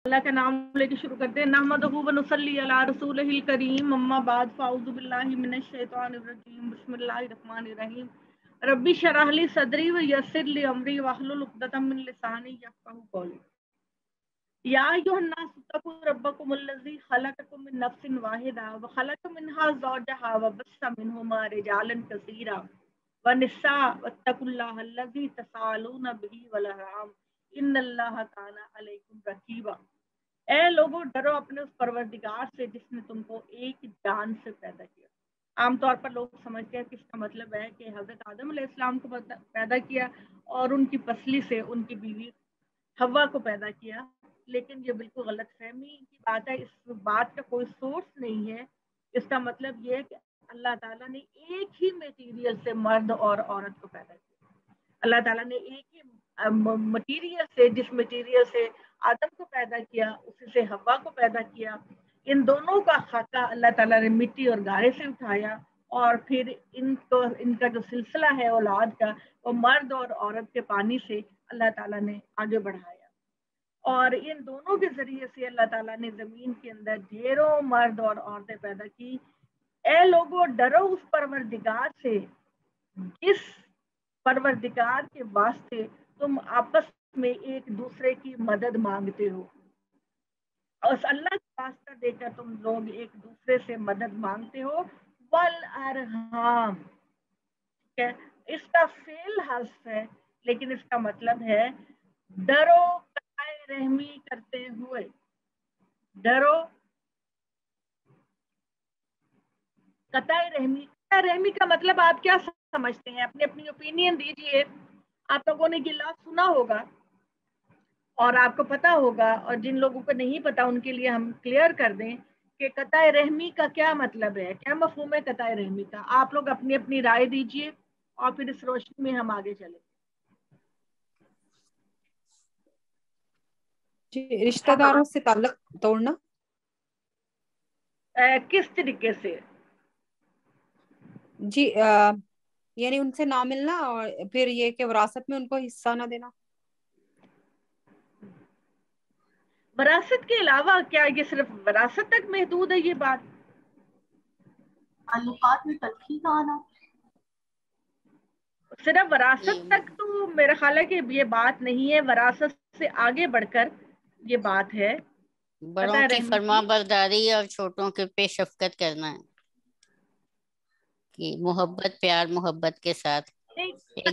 अल्लाह का नाम लेके शुरू करते हैं। नहमदुहु व नुसल्ली अला रसूलिहिल करीम, अम्मा बाद, फ़अऊज़ु बिल्लाहि मिनश शैतानिर रजीम, बिस्मिल्लाहिर रहमानिर रहीम। रब्बि शरह ली सदरी व यस्सिर ली अमरी वहलुल उक़दतम मिन लिसानी यफ़क़हू क़ौली। या अय्युहन नास इत्तक़ू रब्बकुमुल्लज़ी ख़लक़कुम मिन नफ्सिन वाहिदा व ख़लक़ मिनहा ज़ौजहा व बस्सा मिनहुमा रिजालन कसीरा व निस्सा वत्तक़ुल्लाह अल्लज़ी तसाअलूना बिही वल अर्हाम इन्नल्लाह काना अलैकुम रक़ीबा। ए लोगों, डरो अपने उस परवरदिगार से जिसने तुमको एक जान से पैदा किया। आमतौर पर लोग समझते हैं कि इसका मतलब है कि हज़रत आदम अलैहिस्सलाम को पैदा किया और उनकी पसली से उनकी बीवी हवा को पैदा किया, लेकिन ये बिल्कुल गलत फहमी की बात है। इस बात का कोई सोर्स नहीं है। इसका मतलब ये है कि अल्लाह ताला ने एक ही मटीरियल से मर्द और औरत को पैदा किया। अल्लाह ताला ने एक ही मटीरियल से, जिस मटीरियल से आदम को पैदा किया, उसी से हवा को पैदा किया। इन दोनों का खाका अल्लाह ताला ने मिट्टी और गारे से उठाया और फिर इनका जो सिलसिला है औलाद का, वो मर्द और औरत के पानी से अल्लाह ताला ने आगे बढ़ाया। और इन दोनों के जरिए से अल्लाह ताला ने जमीन के अंदर ढेरों मर्द और औरतें पैदा की। ए लोगों, डरो उस परवरदिगार से जिस परवरदिगार के वास्ते तुम आपस में एक दूसरे की मदद मांगते हो। और उस अल्लाह का वास्ता देकर तुम लोग एक दूसरे से मदद मांगते हो। वल अरहाम, ठीक है, इसका फेल हर्फ है, लेकिन इसका मतलब है डरो कताए रहमी करते हुए। डरो कताए रहमी। कताए रहमी का मतलब आप क्या समझते हैं? अपनी अपनी ओपिनियन दीजिए। आप लोगों ने गिला सुना होगा और आपको पता होगा, और जिन लोगों को नहीं पता उनके लिए हम क्लियर कर दें कि कताए रहमी का क्या मतलब है, क्या मफहूम है कताए रहमी का। आप लोग अपनी अपनी राय दीजिए और फिर इस रोशनी में हम आगे चलें। जी, रिश्तेदारों से ताल्लुक तोड़ना। किस तरीके से? जी, यानी उनसे ना मिलना और फिर ये कि विरासत में उनको हिस्सा ना देना। विरासत के अलावा क्या ये सिर्फ विरासत तक महदूद है ये बात? ताल्लुकात में तलखी का आना, सिर्फ विरासत तक तो मेरा ख्याल है कि ये बात नहीं है। विरासत से आगे बढ़कर ये बात है बड़ों की फरमाबरदारी और छोटों के पे शफकत करना है, कि मोहब्बत, प्यार मोहब्बत के साथ एक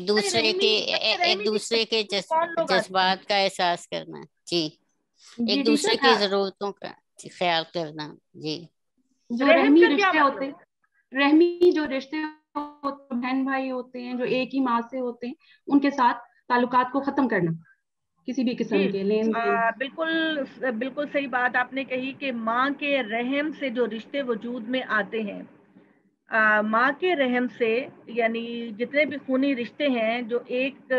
दूसरे के जज्बात का एहसास करना है। जी, एक दूसरे की जरूरतों का ख्याल करना। जी, जो रहमी रिश्ते होते, रहमी जो रिश्ते बहन भाई होते हैं जो एक ही माँ से होते हैं, उनके साथ ताल्लुकात को खत्म करना, किसी भी किस्म के लेन देन। बिल्कुल बिल्कुल सही बात आपने कही कि माँ के रहम से जो रिश्ते वजूद में आते हैं, माँ के रहम से, यानी जितने भी खूनी रिश्ते हैं जो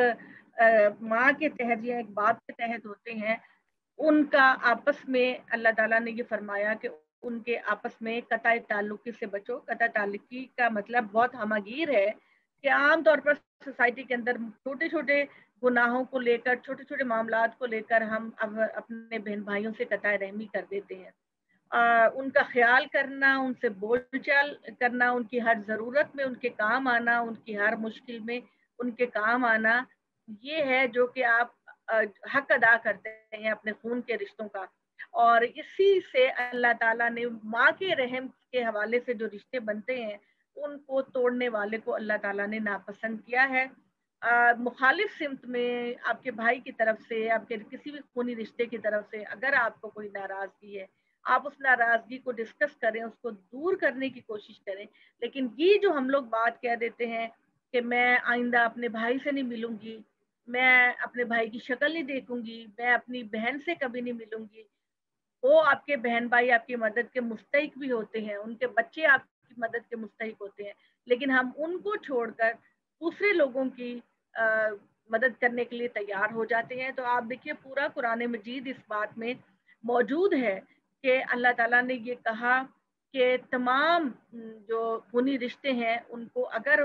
एक माँ के तहत या एक बाप के तहत होते हैं, उनका आपस में अल्लाह ताला ने ये फरमाया कि उनके आपस में कताए ताल्लुकी से बचो। कताए ताल्लुकी का मतलब बहुत हमगीर है कि आम तौर पर सोसाइटी के अंदर छोटे छोटे गुनाहों को लेकर, छोटे छोटे मामलात को लेकर हम अब अपने बहन भाइयों से कताए रहमी कर देते हैं। उनका ख्याल करना, उनसे बोलचाल करना, उनकी हर ज़रूरत में उनके काम आना, उनकी हर मुश्किल में उनके काम आना, ये है जो कि आप हक अदा करते हैं अपने खून के रिश्तों का। और इसी से अल्लाह ताला ने माँ के रहम के हवाले से जो रिश्ते बनते हैं, उनको तोड़ने वाले को अल्लाह ताला ने नापसंद किया है। मुखालिफ सिमत में आपके भाई की तरफ से, आपके किसी भी खूनी रिश्ते की तरफ से अगर आपको कोई नाराज़गी है, आप उस नाराज़गी को डिस्कस करें, उसको दूर करने की कोशिश करें। लेकिन ये जो हम लोग बात कह देते हैं कि मैं आइंदा अपने भाई से नहीं मिलूंगी, मैं अपने भाई की शक्ल नहीं देखूंगी, मैं अपनी बहन से कभी नहीं मिलूंगी, वो आपके बहन भाई आपकी मदद के मुस्तहिक भी होते हैं, उनके बच्चे आपकी मदद के मुस्तहिक होते हैं, लेकिन हम उनको छोड़कर दूसरे लोगों की मदद करने के लिए तैयार हो जाते हैं। तो आप देखिए पूरा कुरान मजीद इस बात में मौजूद है कि अल्लाह ताला ने ये कहा कि तमाम जो खूनी रिश्ते हैं उनको अगर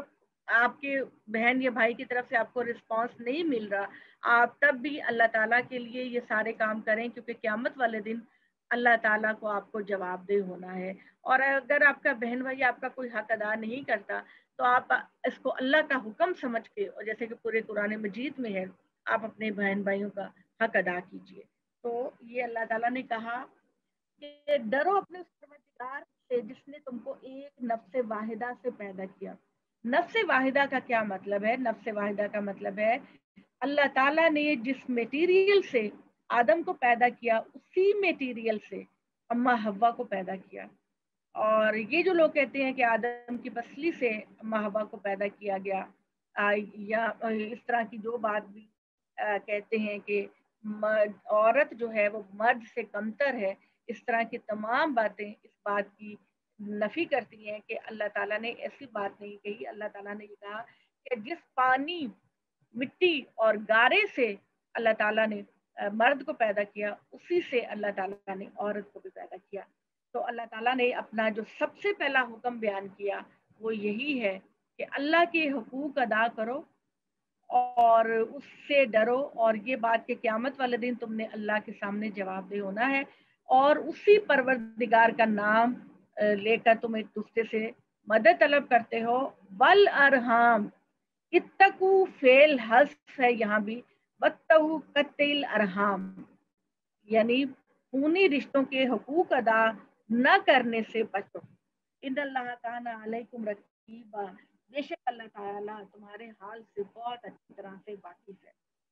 آپ کے بہن یا بھائی کی طرف سے آپ کو رسپانس نہیں مل رہا، آپ تب بھی اللہ تعالیٰ کے لیے یہ سارے کام کریں، کیونکہ قیامت والے دن اللہ تعالیٰ کو آپ کو جواب دہ ہونا ہے. اور اگر آپ کا بہن بھائی آپ کا کوئی حق ادا نہیں کرتا تو آپ اس کو اللہ کا حکم سمجھ کے، اور جیسے کہ پورے قرآن مجید میں ہے، آپ اپنے بہن بھائیوں کا حق ادا کیجیے. تو یہ اللہ تعالیٰ نے کہا کہ ڈرو اپنے اس پروردگار سے جس نے تم کو ایک نفس واحدہ سے پیدا کیا. نفس واحدہ کا کیا مطلب ہے؟ نفس واحدہ کا مطلب ہے اللہ تعالیٰ نے جس میٹیریل سے آدم کو پیدا کیا اسی میٹیریل سے اماں حوا کو پیدا کیا. اور یہ جو لوگ کہتے ہیں کہ آدم کی پسلی سے اماں حوا کو پیدا کیا گیا، یا اس طرح کی جو بات بھی کہتے ہیں کہ عورت جو ہے وہ مرد سے کمتر ہے، اس طرح کی تمام باتیں اس بات کی نفی کرتی ہیں کہ اللہ تعالیٰ نے ایسی بات نہیں کہی. اللہ تعالیٰ نے یہ کہا کہ جس پانی، مٹی اور گارے سے اللہ تعالیٰ نے مرد کو پیدا کیا اسی سے اللہ تعالیٰ نے عورت کو بھی پیدا کیا. تو اللہ تعالیٰ نے اپنا جو سب سے پہلا حکم بیان کیا وہ یہی ہے کہ اللہ کے حقوق ادا کرو اور اس سے ڈرو، اور یہ بات کہ قیامت والے دن تم نے اللہ کے سامنے جواب دہ ہونا ہے، اور اسی پروردگار کا نام لے کر تم ایک دوسرے سے مدد طلب کرتے ہو. والارحام، اتقو فعل حذف ہے یہاں بھی، واتقوا قطع الارحام، یعنی خونی رشتوں کے حقوق ادا نہ کرنے سے بچو. ان اللہ کان علیکم رقیبا، بے شک اللہ تعالیٰ تمہارے حال سے بہت اچھی طرح سے واقف ہے.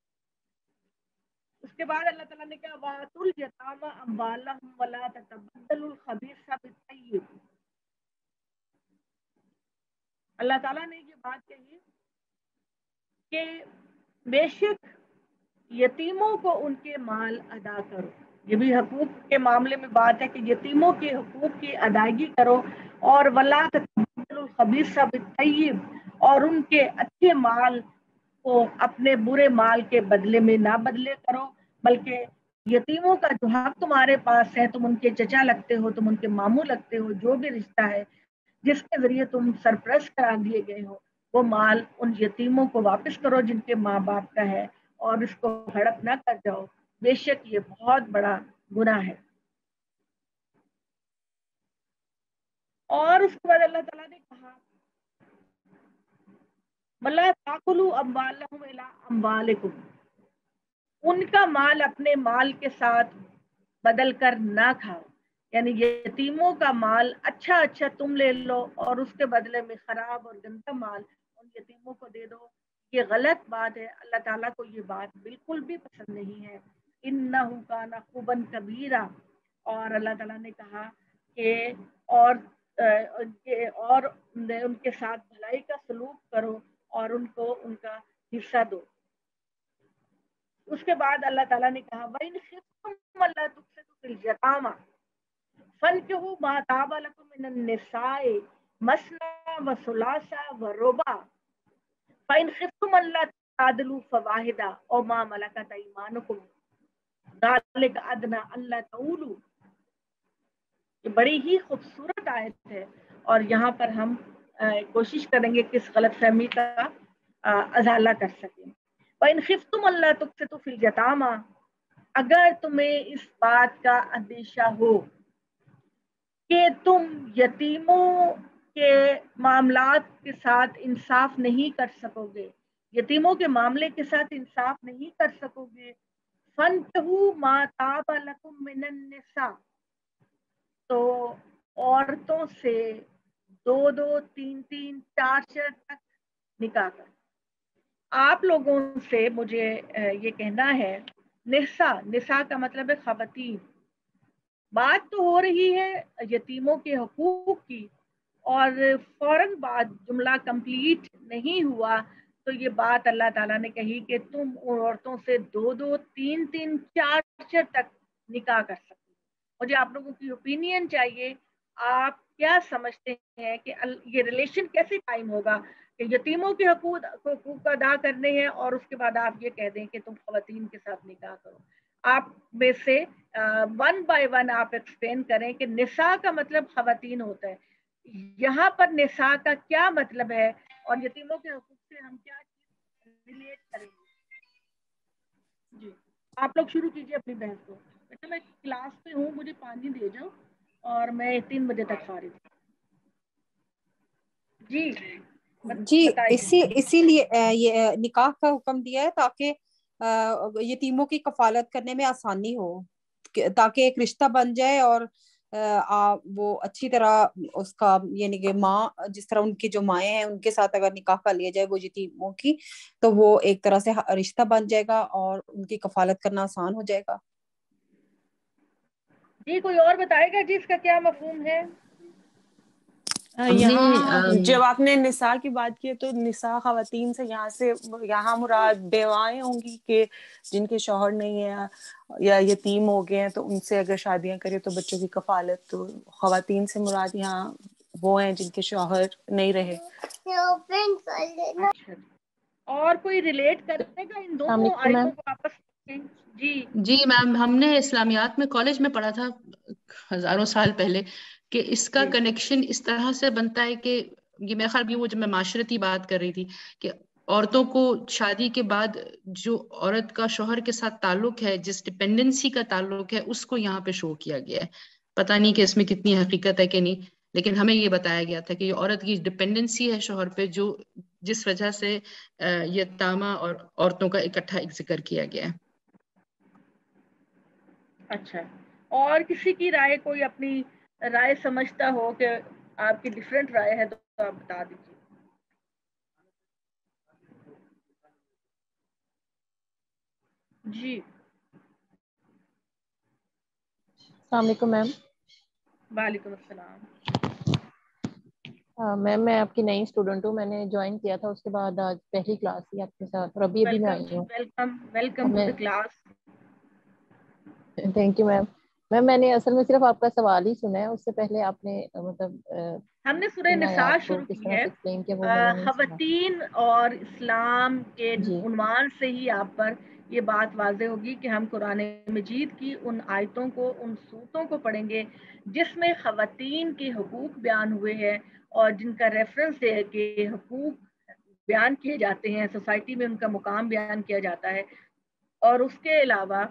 اس کے بعد اللہ تعالیٰ نے کہا وَآتُوا الْيَتَامَىٰ أَمْوَالَهُمْ وَلَا تَتَبَدَّلُوا الْخَبِيثَ بِالطَّيِّبِ. اللہ تعالیٰ نے یہ بات کہی کہ بے شک یتیموں کو ان کے مال ادا کرو. یہ بھی حقوق کے معاملے میں بات ہے کہ یتیموں کے حقوق کی ادائیگی کرو، اور وَلَا تَتَبَدَّلُوا الْخَبِيثَ بِالطَّيِّبِ، اور ان کے اچھے مال کو اپنے برے مال کے بدلے میں نہ بدلے کرو، بلکہ یتیموں کا جو حق تمہارے پاس ہے، تم ان کے چچا لگتے ہو، تم ان کے ماموں لگتے ہو، جو بھی رشتہ ہے جس کے ذریعے تم سرپرست کرا دیے گئے ہو، وہ مال ان یتیموں کو واپس کرو جن کے ماں باپ کا ہے، اور اس کو ہڑپ نہ کر جاؤ، بے شک یہ بہت بڑا گناہ ہے. اور اس کے بعد اللہ تعالیٰ نے کہا وَلَا تَأْكُلُوا أَمْوَالَهُمْ إِلَىٰ أَمْوَالِكُمْ، ان کا مال اپنے مال کے ساتھ بدل کر نہ کھاؤ. یعنی یتیموں کا مال اچھا تم لے لو اور اس کے بدلے میں خراب اور گندا مال ان یتیموں کو دے دو، یہ غلط بات ہے. اللہ تعالیٰ کو یہ بات بالکل بھی پسند نہیں ہے. إِنَّهُ كَانَ حُوبًا كَبِيرًا، اور اللہ تعالیٰ نے کہا کہ اور ان کے ساتھ بھلائی کا سلوک کرو اور ان کو ان کا حصہ دو. اس کے بعد اللہ تعالیٰ نے کہا وَإِنْ خِفْتُمْ أَلَّا تُقْسِطُوا فِي الْيَتَامَىٰ فَانكِحُوا مَا طَابَ لَكُم مِّنَ النِّسَاءِ مَثْنَىٰ وَثُلَاثَ وَرُبَاعَ فَإِنْ خِفْتُمْ أَلَّا تَعْدِلُوا فَوَاحِدَةً أَوْ مَا مَلَكَتْ أَيْمَانُكُمْ ذَلِكَ أَدْنَىٰ أَلَّا تَعُولُوا. یہ بڑی ہی خوبصورت آیت ہے، اور یہاں پر ہم کوشش کریں گے کہ اس غلط فہمی کا ازالہ کر سکیں. وَإِنْ خِفْتُمْ أَلَّا تُقْسِطُوا فِي الْيَتَامَىٰ، اگر تمہیں اس بات کا اندیشہ ہو کہ تم یتیموں کے معاملات کے ساتھ انصاف نہیں کر سکو گے، یتیموں کے معاملے کے ساتھ انصاف نہیں کر سکو گے، فَانكِحُوا مَا طَابَ لَكُم مِّنَ النِّسَاءِ، تو عورتوں سے 2 3 4 تک نکاح کر. آپ لوگوں سے مجھے یہ کہنا ہے، نساء کا مطلب ہے خواتین. بات تو ہو رہی ہے یتیموں کے حقوق کی، اور فوراً بعد جملہ کمپلیٹ نہیں ہوا تو یہ بات اللہ تعالیٰ نے کہی کہ تم عورتوں سے 2 3 4 تک نکاح کر سکتے. مجھے آپ لوگوں کی اوپینین چاہیے، آپ کیا سمجھتے ہیں کہ یہ ریلیشن کیسے قائم ہوگا کہ یتیموں کے حقوق ادا کرنے ہیں اور اس کے بعد آپ یہ کہہ دیں کہ تم خواتین کے ساتھ نکاح کرو. آپ میں سے 1 by 1 آپ ایکسپلین کریں کہ نساء کا مطلب خواتین ہوتا ہے، یہاں پر نساء کا کیا مطلب ہے اور یتیموں کے حقوق سے ہم کیا ریلیٹ کریں گے. جی آپ لوگ شروع کیجیے اپنی بحث کو. بیٹا میں کلاس پہ ہوں, مجھے پانی دے جاؤ اور میں 3 بجے تک فارغ ہوں. جی اسی لیے یہ نکاح کا حکم دیا ہے تاکہ یتیموں کی کفالت کرنے میں آسانی ہو, تاکہ ایک رشتہ بن جائے اور وہ اچھی طرح اس کا, یعنی کہ ماں جس طرح ان کی جو مائیں ہیں ان کے ساتھ اگر نکاح کر لیا جائے وہ یتیموں کی, تو وہ ایک طرح سے رشتہ بن جائے گا اور ان کی کفالت کرنا آسان ہو جائے گا. جی کوئی اور بتائے گا جی اس کا کیا مفہوم ہے؟ یہاں جب آپ نے نساء کی بات کی تو نساء خواتین سے یہاں مراد بیوائیں ہوں گی کہ جن کے شوہر نہیں ہے یا یتیم ہو گئے ہیں, تو ان سے اگر شادیاں کرے تو بچوں کی کفالت. تو خواتین سے مراد یہاں وہ ہیں جن کے شوہر نہیں رہے. اچھا, اور کوئی ریلیٹ کرے گا ان دونوں آیتوں کو آپس میں؟ جی میم, ہم نے اسلامیات میں کالج میں پڑھا تھا ہزاروں سال پہلے کہ اس کا کنیکشن اس طرح سے بنتا ہے کہ یہ میرے خیال وہ جب میں معاشرتی بات کر رہی تھی کہ عورتوں کو شادی کے بعد جو عورت کا شوہر کے ساتھ تعلق ہے, جس ڈپینڈنسی کا تعلق ہے, اس کو یہاں پہ شو کیا گیا ہے. پتہ نہیں کہ اس میں کتنی حقیقت ہے کہ نہیں, لیکن ہمیں یہ بتایا گیا تھا کہ یہ عورت کی ڈپینڈنسی ہے شوہر پہ, جس وجہ سے یتامہ اور عورتوں کا اکٹھا ایک ذکر کیا گیا ہے. اچھا, اور کسی کی رائے, کوئی اپنی رائے سمجھتا ہو کہ آپ کی ڈیفرنٹ رائے ہے تو آپ بتا دیجیے. جی السلام علیکم میم. وعلیکم السلام. میم میں آپ کی نئی اسٹوڈنٹ ہوں, میں نے جوائن کیا تھا, اس کے بعد آج پہلی کلاس تھی آپ کے ساتھ اور ابھی میں آئی ہوں. Welcome to the class. Thank you ma'am. Ma'am میں نے اصل میں صرف آپ کا سوال ہی سنا ہے, اس سے پہلے آپ نے مطلب ہم نے سورہ نساء شروع کی ہے. خواتین اور اسلام کے عنوان سے ہی آپ پر یہ بات واضح ہوگی کہ ہم قرآن مجید کی ان آیتوں کو, ان صورتوں کو پڑھیں گے جس میں خواتین کے حقوق بیان ہوئے ہیں اور جن کا ریفرنس ہے کہ حقوق بیان کیے جاتے ہیں, سوسائٹی میں ان کا مقام بیان کیا جاتا ہے. اور اس کے علاوہ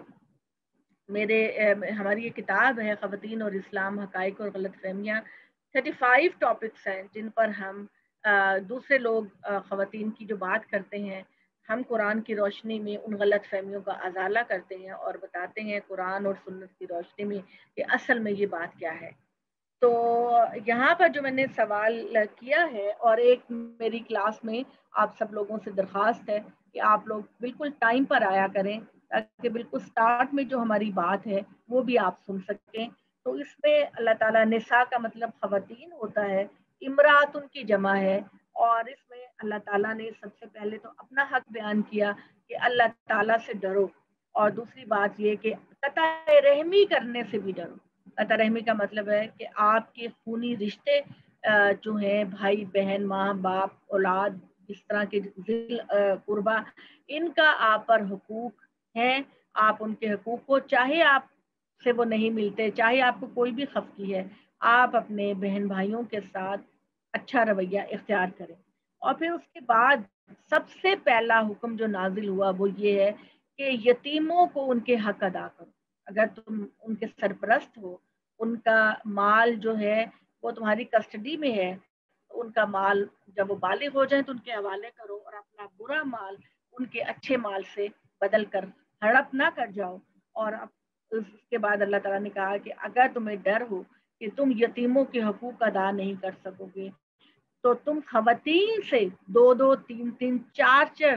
ہماری یہ کتاب ہے خواتین اور اسلام, حقائق اور غلط فہمیاں. 35 ٹاپکس ہیں جن پر ہم دوسرے لوگ خواتین کی جو بات کرتے ہیں, ہم قرآن کی روشنی میں ان غلط فہمیوں کا ازالہ کرتے ہیں اور بتاتے ہیں قرآن اور سنت کی روشنی میں کہ اصل میں یہ بات کیا ہے. تو یہاں پر جو میں نے سوال کیا ہے, اور ایک میری کلاس میں آپ سب لوگوں سے درخواست ہے کہ آپ لوگ بالکل ٹائم پر آیا کریں تاکہ بالکل سٹارٹ میں جو ہماری بات ہے وہ بھی آپ سن سکیں. تو اس میں اللہ تعالیٰ نساء کا مطلب خواتین ہوتا ہے, امرات ان کی جمع ہے, اور اس میں اللہ تعالیٰ نے سب سے پہلے تو اپنا حق بیان کیا کہ اللہ تعالیٰ سے ڈرو, اور دوسری بات یہ کہ قطع رحمی کرنے سے بھی ڈرو. قطع رحمی کا مطلب ہے کہ آپ کے خونی رشتے جو ہیں, بھائی بہن, ماں باپ, اولاد, اس طرح کے ذل قربا, ان کا آپ پر حقوق ہیں. آپ ان کے حقوق کو, چاہے آپ سے وہ نہیں ملتے, چاہے آپ کو کوئی بھی خفقی ہے, آپ اپنے بہن بھائیوں کے ساتھ اچھا رویہ اختیار کریں. اور پھر اس کے بعد سب سے پہلا حکم جو نازل ہوا وہ یہ ہے کہ یتیموں کو ان کے حق ادا کرو. اگر تم ان کے سرپرست ہو, ان کا مال جو ہے وہ تمہاری کسٹڈی میں ہے, ان کا مال جب وہ بالغ ہو جائیں تو ان کے حوالے کرو, اور اپنا برا مال ان کے اچھے مال سے بدل کر ہڑپ نہ کر جاؤ. اور اس کے بعد اللہ تعالیٰ نے کہا کہ اگر تمہیں ڈر ہو کہ تم یتیموں کے حقوق ادا نہیں کر سکو گے تو تم خواتین سے 2 3 4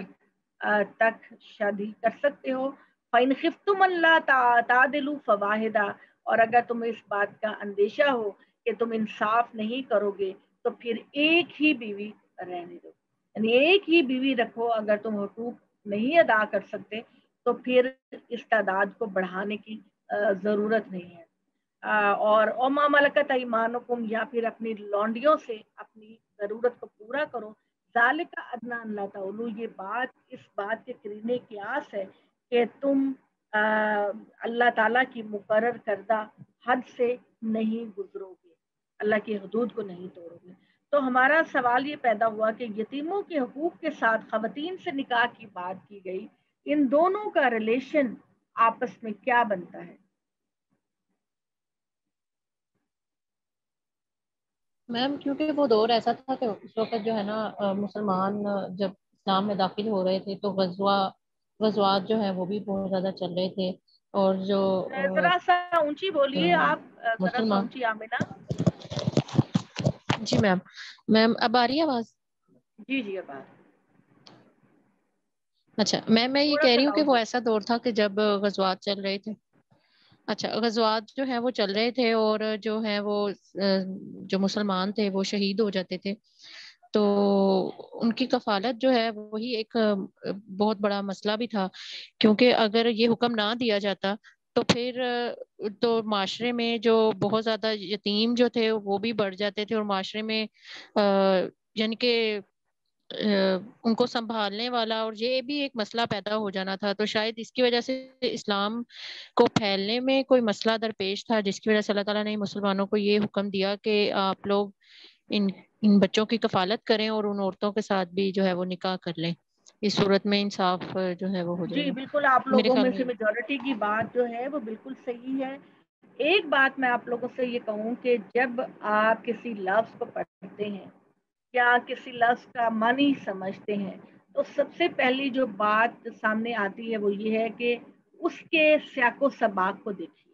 تک شادی کر سکتے ہو. فَإِنْ خِفْتُمْ أَلَّا تَعْدِلُوا فَوَاحِدَةً, اور اگر تمہیں اس بات کا اندیشہ ہو کہ تم انصاف نہیں کرو گے تو پھر ایک ہی بیوی رہنے دو, یعنی ایک ہی بیوی رکھو. اگر تم حقوق نہیں ادا کر سکتے تو پھر اس تعداد کو بڑھانے کی ضرورت نہیں ہے. اور وَمَا مَلَكَتْ أَيْمَانُكُمْ, یا پھر اپنی لونڈیوں سے اپنی ضرورت کو پورا کرو. ذَلِكَ أَدْنَىٰ أَن لَا تَعُولُوا, یہ بات اس بات کے قرینے قیاس ہے کہ تم اللہ تعالیٰ کی مقرر کردہ حد سے نہیں گزرو گے, اللہ کی حدود کو نہیں توڑو گے. تو ہمارا سوال یہ پیدا ہوا کہ یتیموں کے حقوق کے ساتھ خواتین سے نکاح کی بات کی گئی، ان دونوں کا ریلیشن آپس میں کیا بنتا ہے؟ میم کیونکہ وہ دور ایسا تھا کہ اس وقت جو ہے نا مسلمان جب اسلام میں داخل ہو رہے تھے تو غزوات جو ہے وہ بھی بہت زیادہ چل رہے تھے، اور جو ذرا سا اونچی بولیے آپ، ذرا سا مسلمان، اونچی آمینہ۔ جی میم اب آ رہی ہے آواز؟ جی جی اب اچھا میں یہ تھوڑا کہہ سا رہی ہوں کہ لاؤڈ وہ بولیے۔ ایسا دور تھا کہ جب غزوات چل رہے تھے، اچھا غزوات جو ہے وہ چل رہے تھے، اور جو ہے وہ جو مسلمان تھے وہ شہید ہو جاتے تھے، تو ان کی کفالت جو ہے وہی ایک بہت بڑا مسئلہ بھی تھا، کیونکہ اگر یہ حکم نہ دیا جاتا تو پھر تو معاشرے میں جو بہت زیادہ یتیم جو تھے وہ بھی بڑھ جاتے تھے، اور معاشرے میں یعنی کہ ان کو سنبھالنے والا اور یہ بھی ایک مسئلہ پیدا ہو جانا تھا، تو شاید اس کی وجہ سے اسلام کو پھیلنے میں کوئی مسئلہ درپیش تھا، جس کی وجہ سے اللہ تعالیٰ نے مسلمانوں کو یہ حکم دیا کہ آپ لوگ ان بچوں کی کفالت کریں اور ان عورتوں کے ساتھ بھی جو ہے وہ نکاح کر لیں، اس صورت میں انصاف جو ہے وہ ہو جائے جی گا۔ بالکل، آپ میرے لوگوں خیال میں میں سے میجورٹی کی بات جو ہے وہ بالکل صحیح ہے۔ ایک بات میں آپ لوگوں سے یہ کہوں کہ جب آپ کسی لفظ کو پڑھتے ہیں یا کسی لفظ کا معنی سمجھتے ہیں تو سب سے پہلی جو بات سامنے آتی ہے وہ یہ ہے کہ اس کے سیاق و سباق کو دیکھیے،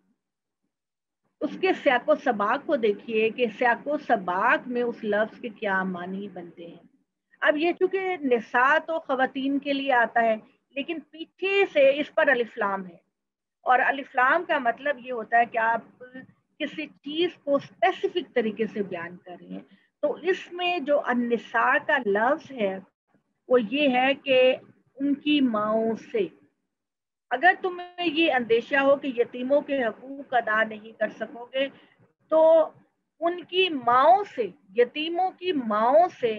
اس کے سیاق و سباق کو دیکھیے کہ سیاق و سباق میں اس لفظ کے کیا معنی بنتے ہیں۔ اب یہ چونکہ نساء تو خواتین کے لیے آتا ہے، لیکن پیچھے سے اس پر الف لام ہے، اور الف لام کا مطلب یہ ہوتا ہے کہ آپ کسی چیز کو اسپیسیفک طریقے سے بیان کر رہے ہیں۔ تو اس میں جو النساء کا لفظ ہے وہ یہ ہے کہ ان کی ماؤں سے، اگر تمہیں یہ اندیشہ ہو کہ یتیموں کے حقوق ادا نہیں کر سکو گے تو ان کی ماؤں سے، یتیموں کی ماؤں سے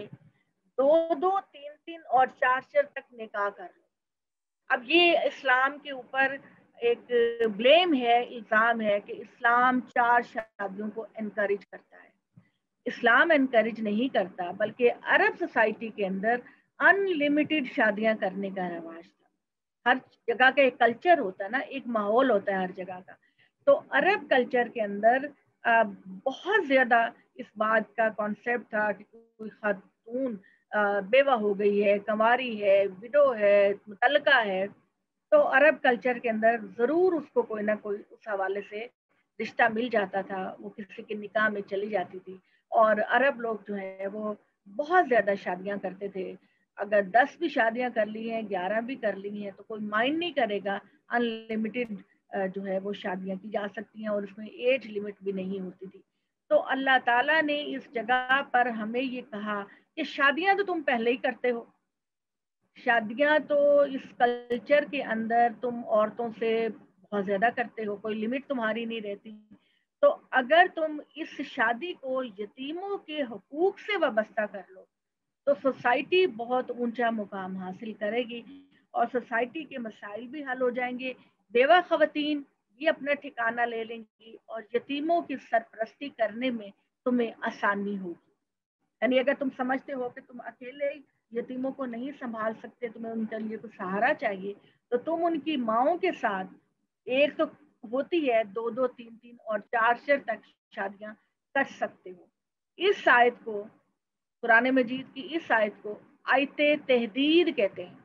2 3 اور 4 تک نکاح کر لو۔ اب یہ اسلام کے اوپر ایک بلیم ہے، الزام ہے کہ اسلام 4 شادیوں کو انکریج کرتا ہے۔ اسلام انکریج نہیں کرتا، بلکہ عرب سوسائٹی کے اندر ان لمیٹڈ شادیاں کرنے کا رواج تھا۔ ہر جگہ کا ایک کلچر ہوتا ہے نا، ایک ماحول ہوتا ہے ہر جگہ کا، تو عرب کلچر کے اندر بہت زیادہ اس بات کا کانسیپٹ تھا کہ کوئی خاتون بیوہ ہو گئی ہے، کنواری ہے، وڈو ہے، مطلقہ ہے، تو عرب کلچر کے اندر ضرور اس کو کوئی نہ کوئی اس حوالے سے رشتہ مل جاتا تھا، وہ کسی کے نکاح میں چلی جاتی تھی۔ اور عرب لوگ جو ہے وہ بہت زیادہ شادیاں کرتے تھے، اگر 10 بھی شادیاں کر لی ہیں، 11 بھی کر لی ہیں تو کوئی مائنڈ نہیں کرے گا، ان لمیٹڈ جو ہے وہ شادیاں کی جا سکتی ہیں، اور اس میں ایج لمٹ بھی نہیں ہوتی تھی۔ تو اللہ تعالیٰ نے اس جگہ پر ہمیں یہ کہا کہ شادیاں تو تم پہلے ہی کرتے ہو، شادیاں تو اس کلچر کے اندر تم عورتوں سے بہت زیادہ کرتے ہو، کوئی لمٹ تمہاری نہیں رہتی، تو اگر تم اس شادی کو یتیموں کے حقوق سے وابستہ کر لو تو سوسائٹی بہت اونچا مقام حاصل کرے گی، اور سوسائٹی کے مسائل بھی حل ہو جائیں گے، بیوہ خواتین بھی اپنا ٹھکانہ لے لیں گی، اور یتیموں کی سرپرستی کرنے میں تمہیں آسانی ہوگی۔ یعنی اگر تم سمجھتے ہو کہ تم اکیلے یتیموں کو نہیں سنبھال سکتے، تمہیں ان کے لیے کچھ سہارا چاہیے، تو تم ان کی ماؤں کے ساتھ، ایک تو ہوتی ہے 2 3 اور 4 تک شادیاں کر سکتے ہو۔ اس آیت کو، قرآن مجید کی اس آیت کو آیت تحدید کہتے ہیں،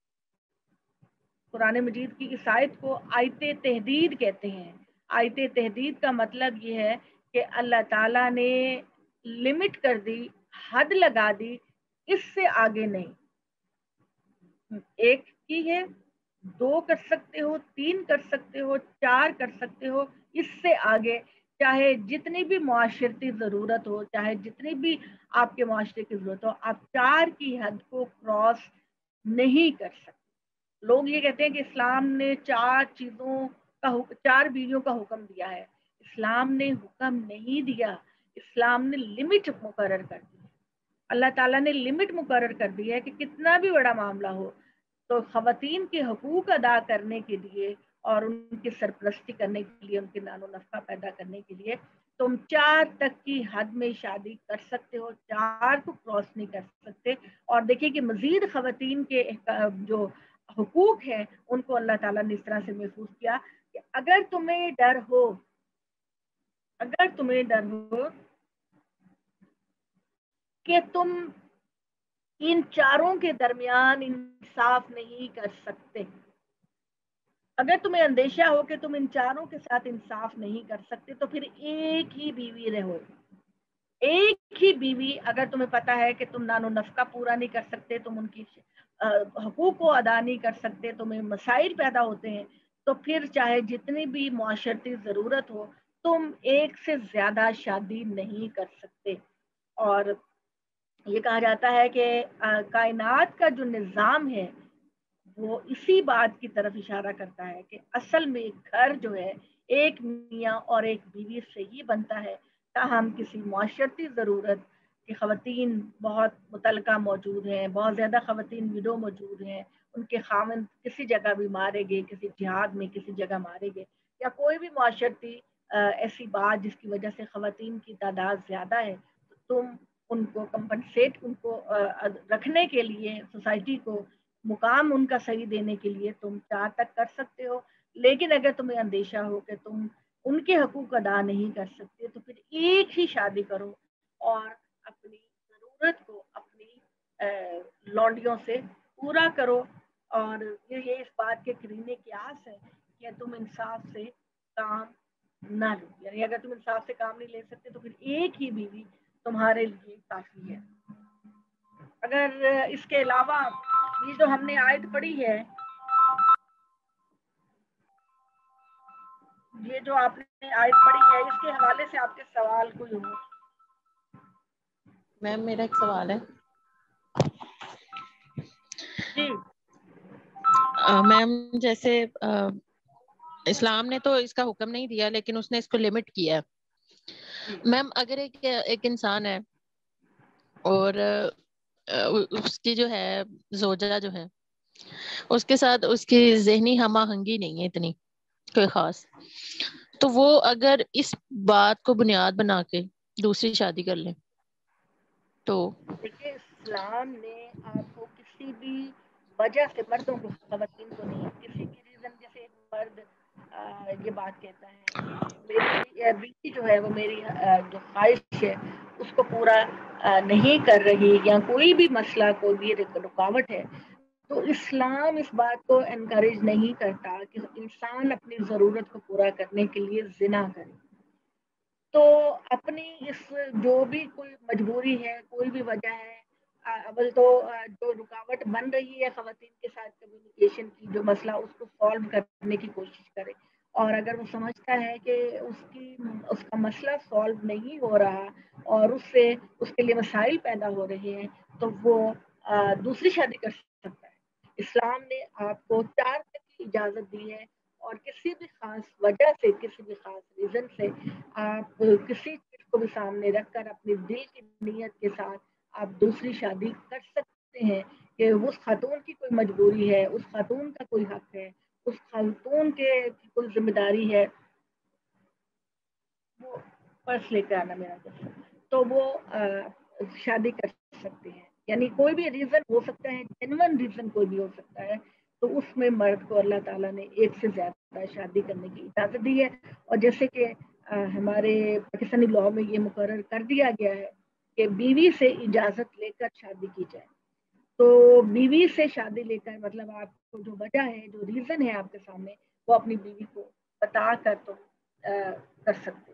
قرآن مجید کی اس آیت کو آیت تحدید کہتے ہیں۔ آیت تحدید کا مطلب یہ ہے کہ اللہ تعالیٰ نے لمٹ کر دی، حد لگا دی، اس سے آگے نہیں، 1 کی ہے، 2 کر سکتے ہو، 3 کر سکتے ہو، 4 کر سکتے ہو، اس سے آگے چاہے جتنی بھی معاشرتی ضرورت ہو، چاہے جتنی بھی آپ کے معاشرے کی ضرورت ہو، آپ 4 کی حد کو کراس نہیں کر سکتے۔ لوگ یہ کہتے ہیں کہ اسلام نے 4 بیویوں کا حکم دیا ہے، اسلام نے حکم نہیں دیا، اسلام نے لمٹ مقرر کر دی ہے۔ اللہ تعالیٰ نے لمٹ مقرر کر دی ہے کہ کتنا بھی بڑا معاملہ ہو تو خواتین کے حقوق ادا کرنے کے لیے اور ان کی سرپرستی کرنے کے لیے، ان کے نان و نفقہ پیدا کرنے کے لیے تم 4 تک کی حد میں شادی کر سکتے ہو، 4 کو کراس نہیں کر سکتے. اور دیکھیں کہ مزید خواتین کے جو حقوق ہیں ان کو اللہ تعالیٰ نے اس طرح سے محفوظ کیا کہ اگر تمہیں ڈر ہو کہ تم ان چاروں کے درمیان انصاف نہیں کر سکتے، اگر تمہیں اندیشہ ہو کہ تم ان چاروں کے ساتھ انصاف نہیں کر سکتے، تو پھر ایک ہی بیوی رہو. ایک ہی بیوی، اگر تمہیں پتا ہے کہ تم نان و نفقہ پورا نہیں کر سکتے، تم ان کی حقوق کو ادا نہیں کر سکتے، تمہیں مسائل پیدا ہوتے ہیں، تو پھر چاہے جتنی بھی معاشرتی ضرورت ہو تم ایک سے زیادہ شادی نہیں کر سکتے. اور یہ کہا جاتا ہے کہ کائنات کا جو نظام ہے وہ اسی بات کی طرف اشارہ کرتا ہے کہ اصل میں گھر جو ہے ایک میاں اور ایک بیوی سے ہی بنتا ہے. تاہم کسی معاشرتی ضرورت کہ خواتین بہت متعلقہ موجود ہیں، بہت زیادہ خواتین وڈو موجود ہیں، ان کے خاوند کسی جگہ بھی مارے گئے، کسی جہاد میں کسی جگہ مارے گئے، یا کوئی بھی معاشرتی ایسی بات جس کی وجہ سے خواتین کی تعداد زیادہ ہے، تو تم ان کو کمپنسیٹ، ان کو رکھنے کے لیے، سوسائٹی کو مقام ان کا صحیح دینے کے لیے تم 4 تک کر سکتے ہو. لیکن اگر تمہیں اندیشہ ہو کہ تم ان کے حقوق ادا نہیں کر سکتے، تو پھر ایک ہی شادی کرو اور اپنی ضرورت کو اپنی لونڈیوں سے پورا کرو. اور یہ اس بات کے قرینے قیاس ہے کہ تم انصاف سے کام نہ لو، یعنی اگر تم انصاف سے کام نہیں لے سکتے تو پھر ایک ہی بیوی تمہارے لیے کافی ہے. اگر اس کے علاوہ یہ جو ہم نے آیت پڑھی ہے، یہ جو آپ نے آیت پڑھی ہے، اس کے حوالے سے آپ کے سوال کوئی ہو؟ میم میرا ایک سوال ہے. جی میم جیسے اسلام نے تو اس کا حکم نہیں دیا، لیکن اس نے اس کو لمٹ کیا ہے. میم اگر ایک انسان ہے اور اس کی جو ہے زوجہ جو ہے اس کے ساتھ اس کی ذہنی ہم آہنگی نہیں ہے اتنی کوئی خاص، تو وہ اگر اس بات کو بنیاد بنا کے دوسری شادی کر لے تو؟ دیکھیے اسلام نے آپ کو کسی بھی وجہ سے، مردوں کو، خواتین کو نہیں، کسی بھی ریزن، جیسے مرد یہ بات کہتا ہے کہ میری بیوی جو ہے وہ میری جو خواہش ہے اس کو پورا نہیں کر رہی، یا کوئی بھی مسئلہ، کوئی بھی رکاوٹ ہے، تو اسلام اس بات کو انکریج نہیں کرتا کہ انسان اپنی ضرورت کو پورا کرنے کے لیے زنا کرے. تو اپنی اس جو بھی کوئی مجبوری ہے، کوئی بھی وجہ ہے، اول تو جو رکاوٹ بن رہی ہے خواتین کے ساتھ کمیونیکیشن کی جو مسئلہ، اس کو سالو کرنے کی کوشش کرے. اور اگر وہ سمجھتا ہے کہ اس کا مسئلہ سالو نہیں ہو رہا اور اس کے لیے مسائل پیدا ہو رہے ہیں، تو وہ دوسری شادی کر سکتا ہے. اسلام نے آپ کو 4 تک کی اجازت دی ہے، اور کسی بھی خاص وجہ سے، کسی بھی خاص ریزن سے آپ کسی چیز کو بھی سامنے رکھ کر اپنی دل کی نیت کے ساتھ آپ دوسری شادی کر سکتے ہیں. کہ اس خاتون کی کوئی مجبوری ہے، اس خاتون کا کوئی حق ہے، اس خاتون کے کوئی ذمہ داری ہے، وہ پرس لے کے آنا میرا جیسا، تو وہ شادی کر سکتے ہیں. یعنی کوئی بھی ریزن ہو سکتا ہے، جینوئن ریزن کوئی بھی ہو سکتا ہے، تو اس میں مرد کو اللہ تعالیٰ نے ایک سے زیادہ شادی کرنے کی اجازت دی ہے. اور جیسے کہ ہمارے پاکستانی لاء میں یہ مقرر کر دیا گیا ہے کہ بیوی سے اجازت لے کر شادی کی جائے. تو بیوی سے شادی لے کر مطلب آپ کو جو وجہ ہے، جو ریزن ہے آپ کے سامنے، وہ اپنی بیوی کو بتا کر تو کر سکتے.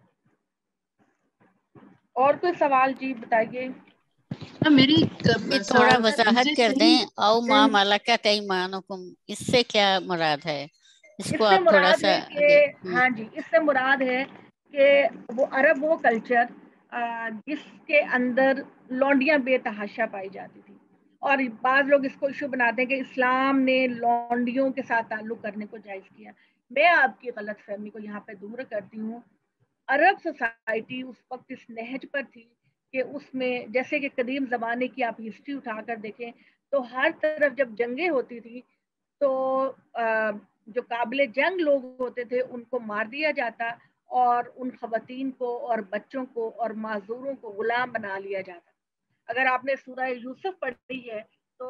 اور کوئی سوال؟ جی بتائیے. میری تھوڑا وضاحت کر دیں، او ما جی، ملکت ایمانکم، اس سے کیا مراد ہے؟ اس کو سے آپ تھوڑا مراد سا ہے کہ ہاں جی، اس سے مراد ہے کہ وہ عرب، وہ کلچر جس کے اندر لونڈیاں بے تحاشا پائی جاتی تھی. اور بعض لوگ اس کو ایشو بناتے ہیں کہ اسلام نے لونڈیوں کے ساتھ تعلق کرنے کو جائز کیا. میں آپ کی غلط فہمی کو یہاں پہ دور کرتی ہوں. عرب سوسائٹی اس وقت اس نہج پر تھی کہ اس میں، جیسے کہ قدیم زمانے کی آپ ہسٹری اٹھا کر دیکھیں تو ہر طرف جب جنگیں ہوتی تھی تو جو قابل جنگ لوگ ہوتے تھے ان کو مار دیا جاتا، اور ان خواتین کو اور بچوں کو اور معذوروں کو غلام بنا لیا جاتا. اگر آپ نے سورہ یوسف پڑھی ہے تو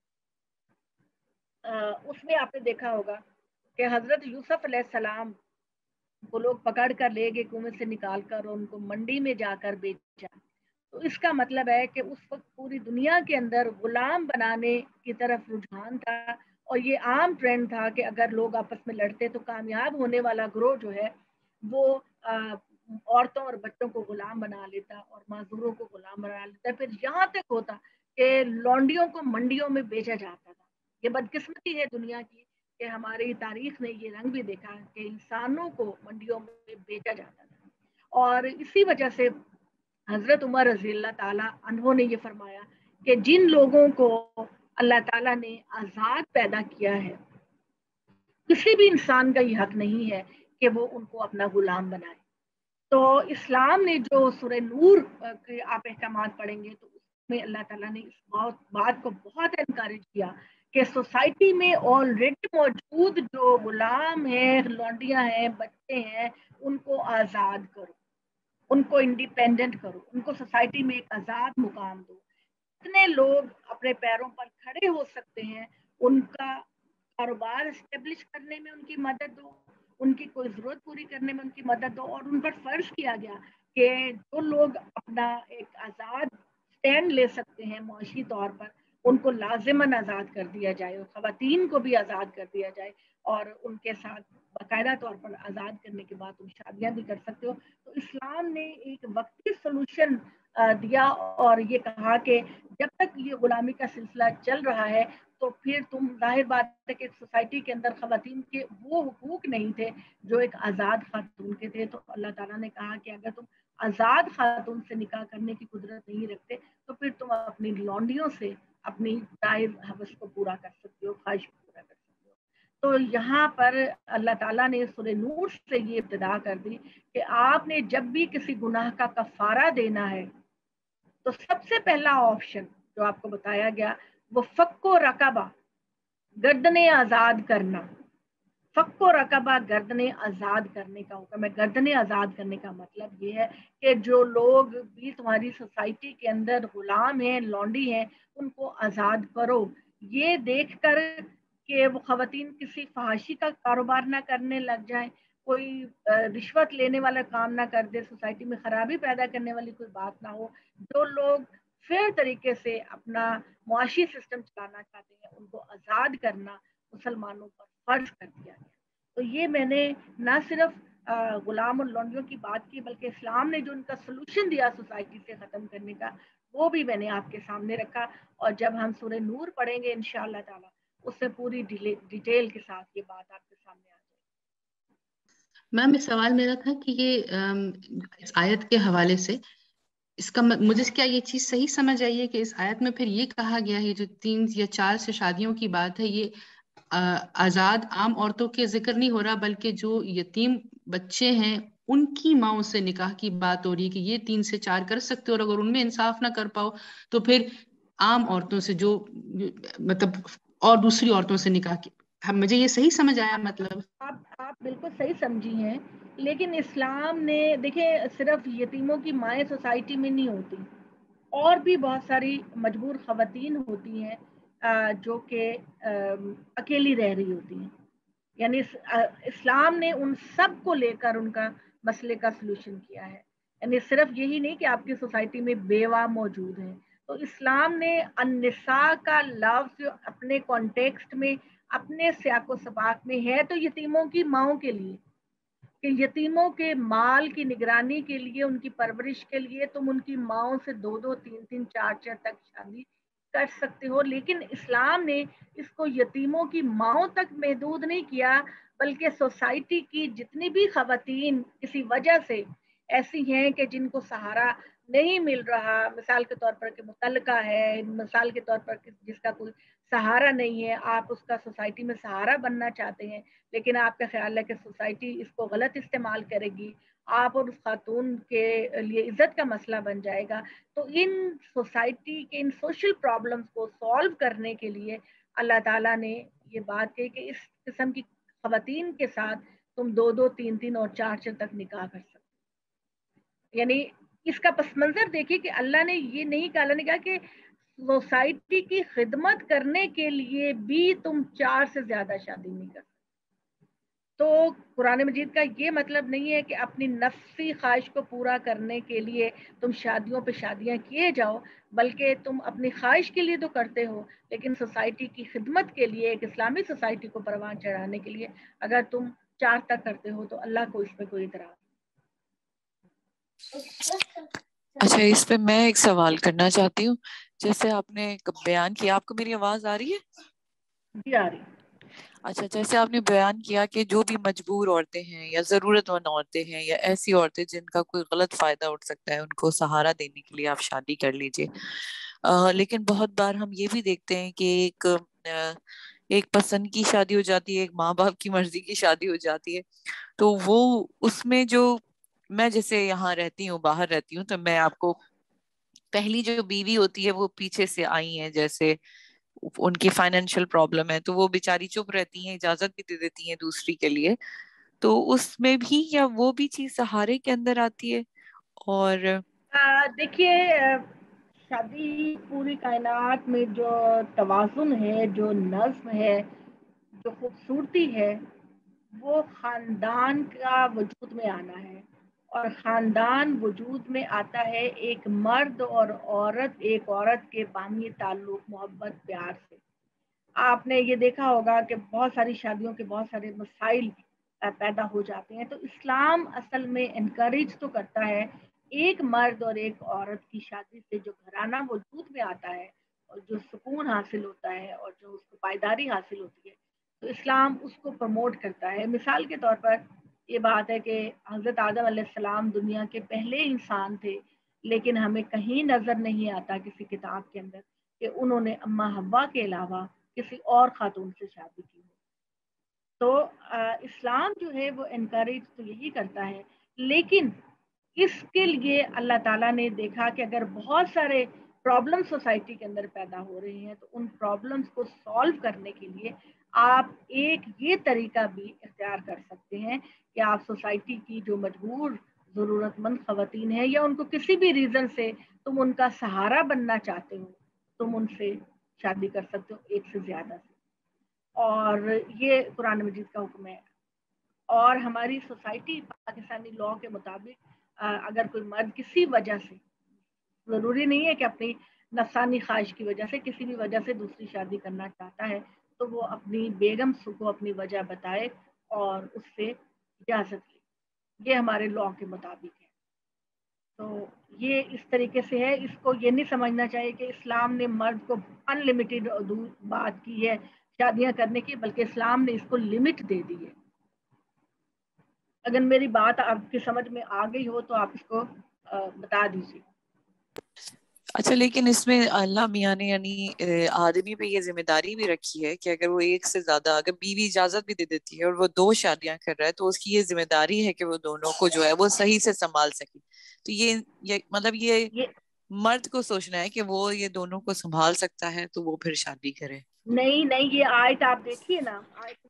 اس میں آپ نے دیکھا ہوگا کہ حضرت یوسف علیہ السلام کو لوگ پکڑ کر لے گئے کنویں سے نکال کر اور ان کو منڈی میں جا کر بیچا. تو اس کا مطلب ہے کہ اس وقت پوری دنیا کے اندر غلام بنانے کی طرف رجحان تھا اور یہ عام ٹرینڈ تھا کہ اگر لوگ آپس میں لڑتے تو کامیاب ہونے والا گروہ جو ہے وہ عورتوں اور بچوں کو غلام بنا لیتا اور معذوروں کو غلام بنا لیتا. پھر یہاں تک ہوتا کہ لونڈیوں کو منڈیوں میں بیچا جاتا تھا. یہ بدقسمتی ہے دنیا کی کہ ہماری تاریخ نے یہ رنگ بھی دیکھا کہ انسانوں کو منڈیوں میں بیچا جاتا تھا. اور اسی وجہ سے حضرت عمر رضی اللہ تعالیٰ عنہ نے یہ فرمایا کہ جن لوگوں کو اللہ تعالیٰ نے آزاد پیدا کیا ہے کسی بھی انسان کا یہ حق نہیں ہے کہ وہ ان کو اپنا غلام بنائے. تو اسلام نے جو سورہ نور کے آپ احکامات پڑھیں گے تو اس میں اللہ تعالیٰ نے اس بات کو بہت انکریج کیا کہ سوسائٹی میں آلریڈی موجود جو غلام ہیں، لونڈیاں ہیں، بچے ہیں، ان کو آزاد کرو، ان کو انڈیپینڈنٹ کرو، ان کو سوسائٹی میں ایک آزاد مقام دو. اتنے لوگ اپنے پیروں پر کھڑے ہو سکتے ہیں ان کا کاروبار اسٹیبلش کرنے میں ان کی مدد دو، ان کی کوئی ضرورت پوری کرنے میں ان کی مدد دو. اور ان پر فرض کیا گیا کہ جو لوگ اپنا ایک آزاد سٹینڈ لے سکتے ہیں معاشی طور پر ان کو لازماً آزاد کر دیا جائے اور خواتین کو بھی آزاد کر دیا جائے اور ان کے ساتھ باقاعدہ طور پر آزاد کرنے کے بعد تم شادیاں بھی کر سکتے ہو. تو اسلام نے ایک وقتی سولوشن دیا اور یہ کہا کہ جب تک یہ غلامی کا سلسلہ چل رہا ہے تو پھر تم ظاہر بات ہے کہ سوسائٹی کے اندر خواتین کے وہ حقوق نہیں تھے جو ایک آزاد خاتون کے تھے. تو اللہ تعالیٰ نے کہا کہ اگر تم آزاد خاتون سے نکاح کرنے کی قدرت نہیں رکھتے تو پھر تم اپنی لونڈیوں سے اپنی جائز حوث کو پورا کر سکتے ہو، خواہش کو پورا کر سکتے ہو. تو یہاں پر اللہ تعالیٰ نے سورہ نور سے یہ ابتدا کر دی کہ آپ نے جب بھی کسی گناہ کا کفارہ دینا ہے تو سب سے پہلا آپشن جو آپ کو بتایا گیا وہ فک و رقبہ، گردنیں آزاد کرنا. فک و رقبہ گردنیں آزاد کرنے کا حکم ہے. گردنیں آزاد کرنے کا مطلب یہ ہے کہ جو لوگ بھی تمہاری سوسائٹی کے اندر غلام ہیں، لونڈی ہیں، ان کو آزاد کرو. یہ دیکھ کر کہ وہ خواتین کسی فحاشی کا کاروبار نہ کرنے لگ جائیں، کوئی رشوت لینے والا کام نہ کر دے، سوسائٹی میں خرابی پیدا کرنے والی کوئی بات نہ ہو. جو لوگ فیئر طریقے سے اپنا معاشی سسٹم چلانا چاہتے ہیں ان کو آزاد کرنا مسلمانوں پر فرض کر دیا گیا. تو یہ میں نے نہ صرف غلام اور لونڈیوں کی بات کی بلکہ اسلام نے جو ان کا سولوشن دیا سوسائٹی سے ختم کرنے کا وہ بھی میں نے آپ کے سامنے رکھا. اور جب ہم سورہ نور پڑھیں گے انشاءاللہ تعالی اس سے پوری ڈیٹیل کے ساتھ یہ بات آپ کے سامنے آ جائے. میم یہ سوال میرا تھا کہ یہ اس آیت کے حوالے سے اس کا مجھے کیا یہ چیز صحیح سمجھ آئی ہے کہ اس آیت میں پھر یہ کہا گیا ہے جو 3 یا 4 سے شادیوں کی بات ہے یہ آزاد عام عورتوں کے ذکر نہیں ہو رہا بلکہ جو یتیم بچے ہیں ان کی ماؤں سے نکاح کی بات ہو رہی ہے کہ یہ 3 سے 4 کر سکتے اور اگر ان میں انصاف نہ کر پاؤ تو پھر عام عورتوں سے جو مطلب اور دوسری عورتوں سے نکاح کی. مجھے یہ صحیح سمجھ آیا؟ مطلب آپ بالکل صحیح سمجھی ہیں لیکن اسلام نے دیکھیں صرف یتیموں کی مائیں سوسائٹی میں نہیں ہوتی، اور بھی بہت ساری مجبور خواتین ہوتی ہیں جو کہ اکیلی رہ رہی ہوتی ہیں. یعنی اسلام نے ان سب کو لے کر ان کا مسئلے کا سلوشن کیا ہے. یعنی صرف یہی نہیں کہ آپ کی سوسائٹی میں بیوہ موجود ہیں. تو اسلام نے النساء کا لفظ اپنے کانٹیکسٹ میں اپنے سیاق و سباق میں ہے تو یتیموں کی ماؤں کے لیے کہ یتیموں کے مال کی نگرانی کے لیے ان کی پرورش کے لیے تم ان کی ماؤں سے 2-2 3-3 4-4 تک شادی کر سکتے ہو. لیکن اسلام نے اس کو یتیموں کی ماؤں تک محدود نہیں کیا بلکہ سوسائٹی کی جتنی بھی خواتین کسی وجہ سے ایسی ہیں کہ جن کو سہارا نہیں مل رہا، مثال کے طور پر کہ مطلقہ ہے، مثال کے طور پر جس کا کوئی سہارا نہیں ہے، آپ اس کا سوسائٹی میں سہارا بننا چاہتے ہیں لیکن آپ کا خیال ہے کہ سوسائٹی اس کو غلط استعمال کرے گی، آپ اور اس خاتون کے لیے عزت کا مسئلہ بن جائے گا. تو ان سوسائٹی کے ان سوشل پرابلمس کو سالو کرنے کے لیے اللہ تعالیٰ نے یہ بات کہی کہ اس قسم کی خواتین کے ساتھ تم 2 2 3 3 اور 4 4 تک نکاح کر سکتے. یعنی اس کا پس منظر دیکھیے کہ اللہ نے یہ نہیں کہا, اللہ نے کہا کہ سوسائٹی کی خدمت کرنے کے لیے بھی تم 4 سے زیادہ شادی نہیں کر سکتے. تو قرآن مجید کا یہ مطلب نہیں ہے کہ اپنی نفسی خواہش کو پورا کرنے کے لیے تم شادیوں پہ شادیاں کیے جاؤ, بلکہ تم اپنی خواہش کے لیے تو کرتے ہو, لیکن سوسائٹی کی خدمت کے لیے, ایک اسلامی سوسائٹی کو پروان چڑھانے کے لیے اگر تم 4 تک کرتے ہو تو اللہ کو اس پہ کوئی اعتراض. اچھا, اس پہ میں ایک سوال کرنا چاہتی ہوں. جیسے آپ نے بیان کیا, آپ کو میری آواز آ رہی ہے؟ جی آ رہی. اچھا, جیسے آپ نے بیان کیا کہ جو بھی مجبور عورتیں ہیں یا ضرورت مند عورتیں ہیں یا ایسی عورتیں جن کا کوئی غلط فائدہ اٹھ سکتا ہے, ان کو سہارا دینے کے لیے آپ شادی کر لیجئے. لیکن بہت بار ہم یہ بھی دیکھتے ہیں کہ ایک پسند کی شادی ہو جاتی ہے, ایک ماں باپ کی مرضی کی شادی ہو جاتی ہے. تو وہ اس میں جو, میں جیسے یہاں رہتی ہوں, باہر رہتی ہوں, تو میں آپ کو پہلی جو بیوی ہوتی ہے وہ پیچھے سے آئی ہیں, جیسے ان کی فائنینشیل پرابلم ہے تو وہ بیچاری چپ رہتی ہیں, اجازت بھی دے دیتی ہیں دوسری کے لیے. تو اس میں بھی یا وہ بھی چیز سہارے کے اندر آتی ہے؟ اور دیکھیے, شادی پوری کائنات میں جو توازن ہے, جو نظم ہے, جو خوبصورتی ہے, وہ خاندان کا وجود میں آنا ہے. اور خاندان وجود میں آتا ہے ایک مرد اور عورت, ایک عورت کے باہمی تعلق, محبت, پیار سے. آپ نے یہ دیکھا ہوگا کہ بہت ساری شادیوں کے بہت سارے مسائل پیدا ہو جاتے ہیں. تو اسلام اصل میں انکریج تو کرتا ہے ایک مرد اور ایک عورت کی شادی سے جو گھرانہ وجود میں آتا ہے اور جو سکون حاصل ہوتا ہے اور جو اس کو پائیداری حاصل ہوتی ہے, تو اسلام اس کو پروموٹ کرتا ہے. مثال کے طور پر یہ بات ہے کہ حضرت آدم علیہ السلام دنیا کے پہلے انسان تھے, لیکن ہمیں کہیں نظر نہیں آتا کسی کتاب کے اندر کہ انہوں نے اماں حوا کے علاوہ کسی اور خاتون سے شادی کی. تو اسلام جو ہے وہ انکریج تو یہی کرتا ہے, لیکن اس کے لیے اللہ تعالیٰ نے دیکھا کہ اگر بہت سارے پرابلم سوسائٹی کے اندر پیدا ہو رہے ہیں تو ان پرابلمس کو سالو کرنے کے لیے آپ ایک یہ طریقہ بھی اختیار کر سکتے ہیں کہ آپ سوسائٹی کی جو مجبور ضرورت مند خواتین ہیں یا ان کو کسی بھی ریزن سے تم ان کا سہارا بننا چاہتے ہو, تم ان سے شادی کر سکتے ہو, ایک سے زیادہ سے. اور یہ قرآن مجید کا حکم ہے. اور ہماری سوسائٹی پاکستانی لاء کے مطابق اگر کوئی مرد کسی وجہ سے, ضروری نہیں ہے کہ اپنی نفسانی خواہش کی وجہ سے, کسی بھی وجہ سے دوسری شادی کرنا چاہتا ہے, تو وہ اپنی بیگم کو اپنی وجہ بتائے اور اس سے اجازت لے. یہ ہمارے لاء کے مطابق ہے. تو یہ اس طریقے سے ہے. اس کو یہ نہیں سمجھنا چاہیے کہ اسلام نے مرد کو ان لمیٹیڈ بات کی ہے شادیاں کرنے کی, بلکہ اسلام نے اس کو لمٹ دے دی ہے. اگر میری بات آپ کی سمجھ میں آ گئی ہو تو آپ اس کو بتا دیجیے. اچھا, لیکن اس میں اللہ میاں نے یعنی آدمی پہ یہ ذمہ داری بھی رکھی ہے کہ اگر وہ ایک سے زیادہ, اگر بیوی اجازت بھی دے دیتی ہے اور وہ 2 شادیاں کر رہا ہے تو اس کی یہ ذمہ داری ہے کہ وہ دونوں کو جو ہے وہ صحیح سے سنبھال سکے. تو یہ مطلب یہ مرد کو سوچنا ہے کہ وہ یہ دونوں کو سنبھال سکتا ہے تو وہ پھر شادی کرے. نہیں, یہ آیت آپ دیکھیے نا, آیت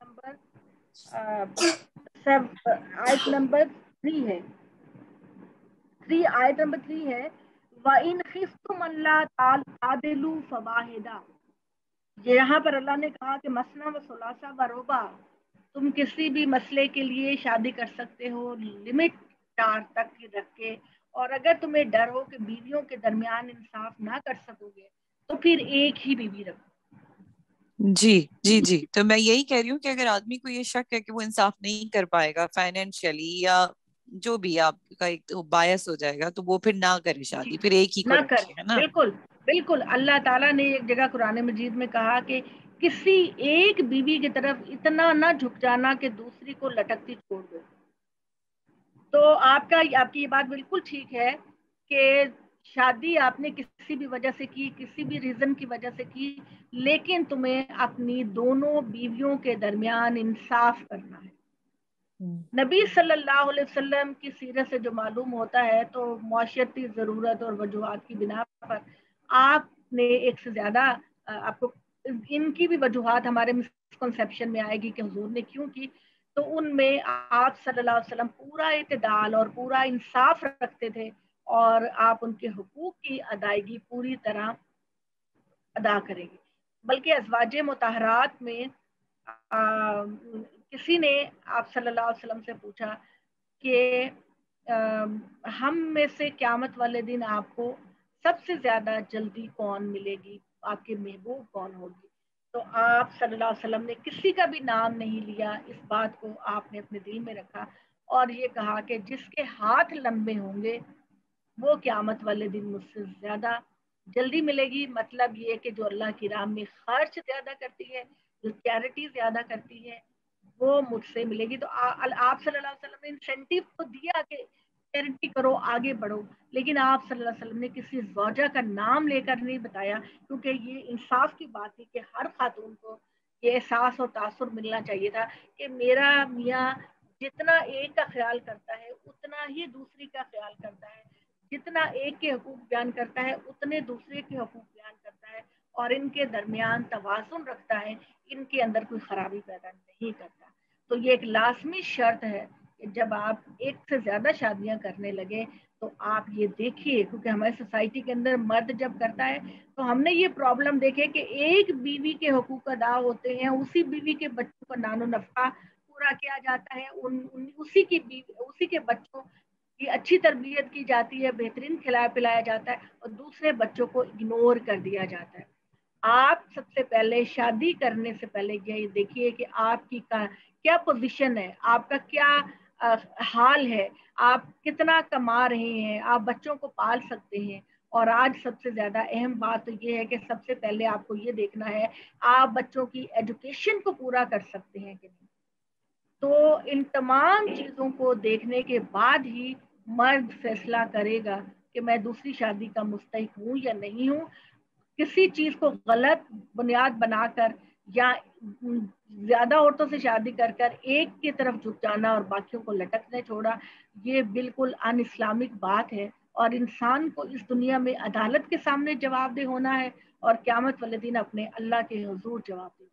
نمبر 3 ہے. 3 آیت نمبر 3 ہے, وَإِنْ خِفْتُمْ أَلَّا تَعْدِلُوا فَوَاحِدَةً. یہاں پر اللہ نے کہا کہ مثنیٰ و ثلاثہ و رباع, تم کسی بھی مسئلے کے لیے شادی کر سکتے ہو لمٹ 4 تک کی رکھ کے, اور اگر تمہیں ڈر ہو کہ بیویوں کے درمیان انصاف نہ کر سکو گے تو پھر ایک ہی بیوی رکھو. جی, تو میں یہی کہہ رہی ہوں کہ اگر آدمی کو یہ شک ہے کہ وہ انصاف نہیں کر پائے گا فائنینشلی یا جو بھی آپ کا ایک باعث ہو جائے گا, تو وہ پھر نہ کرے شادی, پھر ایک ہی کو رکھے, ہے نا. بالکل. اللہ تعالیٰ نے ایک جگہ قرآن مجید میں کہا کہ کسی ایک بیوی کی طرف اتنا نہ جھک جانا کہ دوسری کو لٹکتی چھوڑ دو. تو آپ کی یہ بات بالکل ٹھیک ہے کہ شادی آپ نے کسی بھی وجہ سے کی, کسی بھی ریزن کی وجہ سے کی, لیکن تمہیں اپنی دونوں بیویوں کے درمیان انصاف کرنا ہے. نبی صلی اللہ علیہ وسلم کی سیرت سے جو معلوم ہوتا ہے تو معاشرتی ضرورت اور وجوہات کی بنا پر آپ نے ایک سے زیادہ, آپ کو ان کی بھی وجوہات ہمارے مسکنسیپشن میں آئے گی کہ حضور نے کیوں کی. تو ان میں آپ صلی اللہ علیہ وسلم پورا اعتدال اور پورا انصاف رکھتے تھے، اور آپ ان کے حقوق کی ادائیگی پوری طرح ادا کریں گے۔ بلکہ ازواج مطہرات میں کسی نے آپ صلی اللہ علیہ وسلم سے پوچھا کہ ہم میں سے قیامت والے دن آپ کو سب سے زیادہ جلدی کون ملے گی، آپ کے محبوب کون ہوگی؟ تو آپ صلی اللہ علیہ وسلم نے کسی کا بھی نام نہیں لیا، اس بات کو آپ نے اپنے دل میں رکھا اور یہ کہا کہ جس کے ہاتھ لمبے ہوں گے وہ قیامت والے دن مجھ سے زیادہ جلدی ملے گی۔ مطلب یہ کہ جو اللہ کی راہ میں خرچ زیادہ کرتی ہے، جو چیریٹی زیادہ کرتی ہے، وہ مجھ سے ملے گی۔ تو آپ صلی اللہ علیہ وسلم نے انسینٹیو تو دیا کہ چیریٹی کرو، آگے بڑھو، لیکن آپ صلی اللہ علیہ وسلم نے کسی زوجہ کا نام لے کر نہیں بتایا، کیونکہ یہ انصاف کی بات تھی کہ ہر خاتون کو یہ احساس اور تاثر ملنا چاہیے تھا کہ میرا میاں جتنا ایک کا خیال کرتا ہے اتنا ہی دوسری کا خیال کرتا ہے، جتنا ایک کے حقوق بیان کرتا ہے اتنے دوسرے کے حقوق بیان کرتا ہے، اور ان کے درمیان توازن رکھتا ہے، ان کے اندر کوئی خرابی پیدا نہیں کرتا۔ تو یہ ایک لازمی شرط ہے کہ جب آپ ایک سے زیادہ شادیاں کرنے لگے تو آپ یہ دیکھیے، کیونکہ ہماری سوسائٹی کے اندر مرد جب کرتا ہے تو ہم نے یہ پرابلم دیکھے کہ ایک بیوی کے حقوق ادا ہوتے ہیں، اسی بیوی کے بچوں کا نان و نفقہ پورا کیا جاتا ہے، اسی کے بچوں کی اچھی تربیت کی جاتی ہے، بہترین کھلایا پلایا جاتا ہے، اور دوسرے بچوں کو اگنور کر دیا جاتا ہے۔ آپ سب سے پہلے شادی کرنے سے پہلے یہ دیکھیے کہ آپ کی کیا پوزیشن ہے، آپ کا کیا حال ہے، آپ کتنا کما رہے ہیں، آپ بچوں کو پال سکتے ہیں۔ اور آج سب سے زیادہ اہم بات تو یہ ہے کہ سب سے پہلے آپ کو یہ دیکھنا ہے آپ بچوں کی ایجوکیشن کو پورا کر سکتے ہیں کہ نہیں۔ تو ان تمام چیزوں کو دیکھنے کے بعد ہی مرد فیصلہ کرے گا کہ میں دوسری شادی کا مستحق ہوں یا نہیں ہوں۔ کسی چیز کو غلط بنیاد بنا کر یا زیادہ عورتوں سے شادی کر کر ایک کی طرف جھک جانا اور باقیوں کو لٹکنے چھوڑا، یہ بالکل ان اسلامک بات ہے، اور انسان کو اس دنیا میں عدالت کے سامنے جواب دہ ہونا ہے اور قیامت والے دن اپنے اللہ کے حضور جواب دہ۔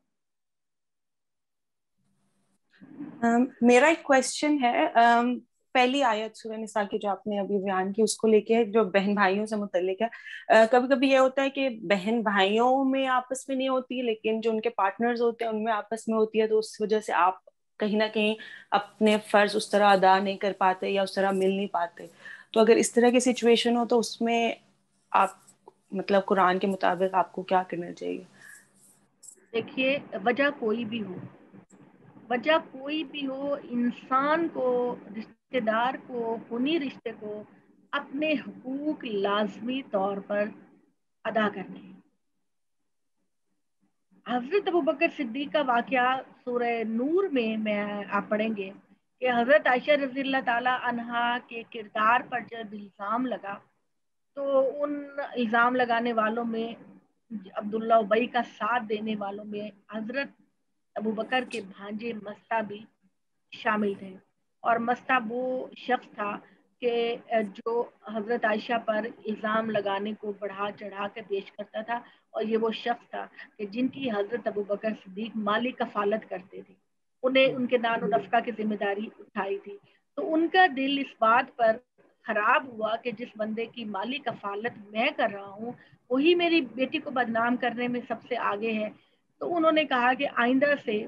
میرا ایک کویسچن ہے، پہلی آیت سورہ نساء کی جو آپ نے ابھی بیان کی اس کو لے کے، جو بہن بھائیوں سے متعلق ہے۔ کبھی کبھی یہ ہوتا ہے کہ بہن بھائیوں میں آپس میں نہیں ہوتی، لیکن جو ان کے پارٹنرز ہوتے ہیں ان میں آپس میں ہوتی ہے، تو اس وجہ سے آپ کہیں نہ کہیں اپنے فرض اس طرح ادا نہیں کر پاتے یا اس طرح مل نہیں پاتے۔ تو اگر اس طرح کی سچویشن ہو تو اس میں آپ مطلب قرآن کے مطابق آپ کو کیا کرنا چاہیے؟ دیکھیے، وجہ کوئی بھی ہو، انسان کو، رشتے دار کو، خونی رشتے کو اپنے حقوق لازمی طور پر ادا کرنے ہیں۔ حضرت ابوبکر صدیق کا واقعہ سورہ نور میں آپ پڑھیں گے کہ حضرت عائشہ رضی اللہ تعالی عنہا کے کردار پر جب الزام لگا تو ان الزام لگانے والوں میں عبداللہ ابی کا ساتھ دینے والوں میں حضرت ابوبکر کے بھانجے مستہ بھی شامل تھے، اور مستہ وہ شخص تھا کہ جو حضرت عائشہ پر الزام لگانے کو بڑھا چڑھا کے پیش کرتا تھا، اور یہ وہ شخص تھا کہ جن کی حضرت ابوبکر صدیق مالی کفالت کرتے تھے، انہیں ان کے نان و نفقہ کی ذمہ داری اٹھائی تھی۔ تو ان کا دل اس بات پر خراب ہوا کہ جس بندے کی مالی کفالت میں کر رہا ہوں وہی میری بیٹی کو بدنام کرنے میں سب سے آگے ہے۔ تو انہوں نے کہا کہ آئندہ سے،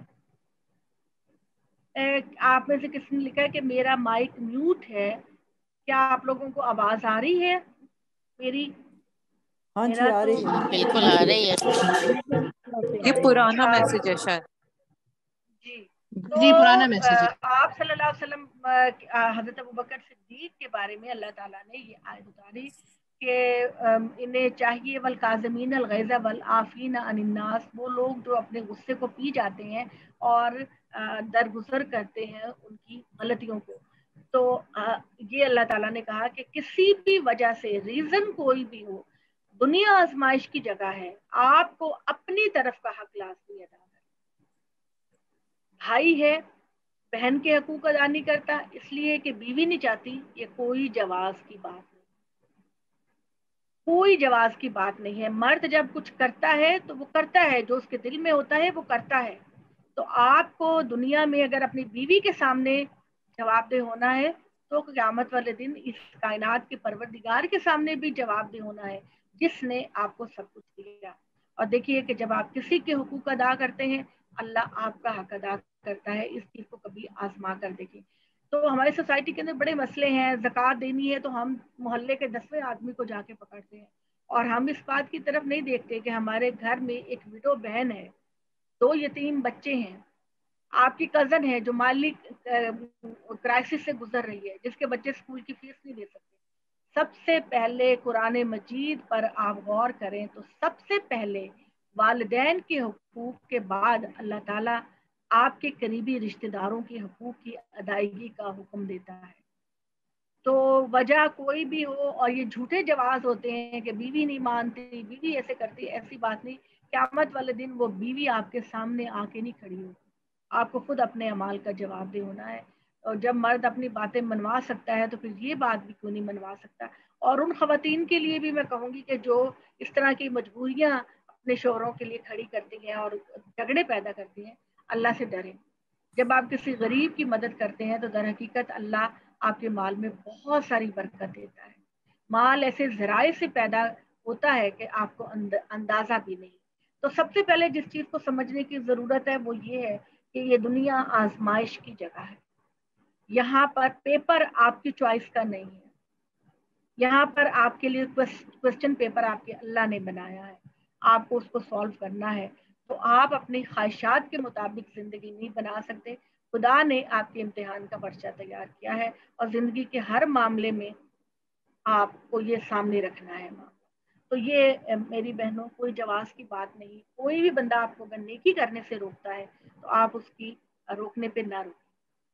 آپ میں سے کس نے لکھا ہے کہ میرا مائک میوٹ ہے، کیا آپ لوگوں کو آواز آ رہی ہے میری؟ ہاں جی آ رہی ہے، بالکل آ رہی ہے۔ یہ پرانا میسج ہے شاید۔ جی، تو جی پرانا میسج ہے۔ آپ صلی اللہ علیہ وسلم حضرت ابوبکر صدیق کے بارے میں اللہ تعالیٰ نے یہ آیت اتاری کہ انہیں چاہیے والکاظمین الغیظ والعافین عن الناس، وہ لوگ جو اپنے غصے کو پی جاتے ہیں اور درگزر کرتے ہیں ان کی غلطیوں کو۔ تو یہ اللہ تعالیٰ نے کہا کہ کسی بھی وجہ سے، ریزن کوئی بھی ہو، دنیا آزمائش کی جگہ ہے، آپ کو اپنی طرف کا حق لازمی ادا کرنا۔ بھائی ہے، بہن کے حقوق ادا نہیں کرتا اس لیے کہ بیوی نہیں چاہتی، یہ کوئی جواز کی بات نہیں، کوئی جواز کی بات نہیں ہے۔ مرد جب کچھ کرتا ہے تو وہ کرتا ہے، جو اس کے دل میں ہوتا ہے وہ کرتا ہے، تو آپ کو دنیا میں اگر اپنی بیوی کے سامنے جواب دہ ہونا ہے تو قیامت والے دن اس کائنات کے پروردگار کے سامنے بھی جواب دہ ہونا ہے جس نے آپ کو سب کچھ دیا. اور دیکھیے کہ جب آپ کسی کے حقوق ادا کرتے ہیں اللہ آپ کا حق ادا کرتا ہے. اس چیز کو کبھی آزما کر دیکھیں. تو ہماری سوسائٹی کے اندر بڑے مسئلے ہیں. زکوٰۃ دینی ہے تو ہم محلے کے 10ویں آدمی کو جا کے پکڑتے ہیں اور ہم اس بات کی طرف نہیں دیکھتے کہ ہمارے گھر میں ایک وڈو بہن ہے, 2 یتیم بچے ہیں, آپ کی کزن ہے جو مالی کرائسس سے گزر رہی ہے, جس کے بچے اسکول کی فیس نہیں دے سکتے. سب سے پہلے قرآن مجید پر آپ غور کریں تو سب سے پہلے والدین کے حقوق کے بعد اللہ تعالیٰ آپ کے قریبی رشتہ داروں کے حقوق کی ادائیگی کا حکم دیتا ہے. تو وجہ کوئی بھی ہو, اور یہ جھوٹے جواز ہوتے ہیں کہ بیوی نہیں مانتی, بیوی ایسے کرتی, ایسی بات نہیں. قیامت والے دن وہ بیوی آپ کے سامنے آ کے نہیں کھڑی ہوتی, آپ کو خود اپنے اعمال کا جواب دہ ہونا ہے. اور جب مرد اپنی باتیں منوا سکتا ہے تو پھر یہ بات بھی کیوں نہیں منوا سکتا. اور ان خواتین کے لیے بھی میں کہوں گی کہ جو اس طرح کی مجبوریاں اپنے شوہروں کے لیے کھڑی کرتی ہیں اور جھگڑے پیدا کرتی ہیں, اللہ سے ڈریں. جب آپ کسی غریب کی مدد کرتے ہیں تو در حقیقت اللہ آپ کے مال میں بہت ساری برکت دیتا ہے. مال ایسے ذرائع سے پیدا ہوتا ہے کہ آپ کو اندازہ بھی نہیں. تو سب سے پہلے جس چیز کو سمجھنے کی ضرورت ہے وہ یہ ہے کہ یہ دنیا آزمائش کی جگہ ہے. یہاں پر پیپر آپ کی چوائس کا نہیں ہے. یہاں پر آپ کے لیے کوسچن پیپر آپ کے اللہ نے بنایا ہے, آپ کو اس کو سالو کرنا ہے. تو آپ اپنی خواہشات کے مطابق زندگی نہیں بنا سکتے. خدا نے آپ کے امتحان کا پرچہ تیار کیا ہے اور زندگی کے ہر معاملے میں آپ کو یہ سامنے رکھنا ہے. تو یہ میری بہنوں کوئی جواز کی بات نہیں. کوئی بھی بندہ آپ کو اگر نیکی کرنے سے روکتا ہے تو آپ اس کی روکنے پہ نہ روکیں.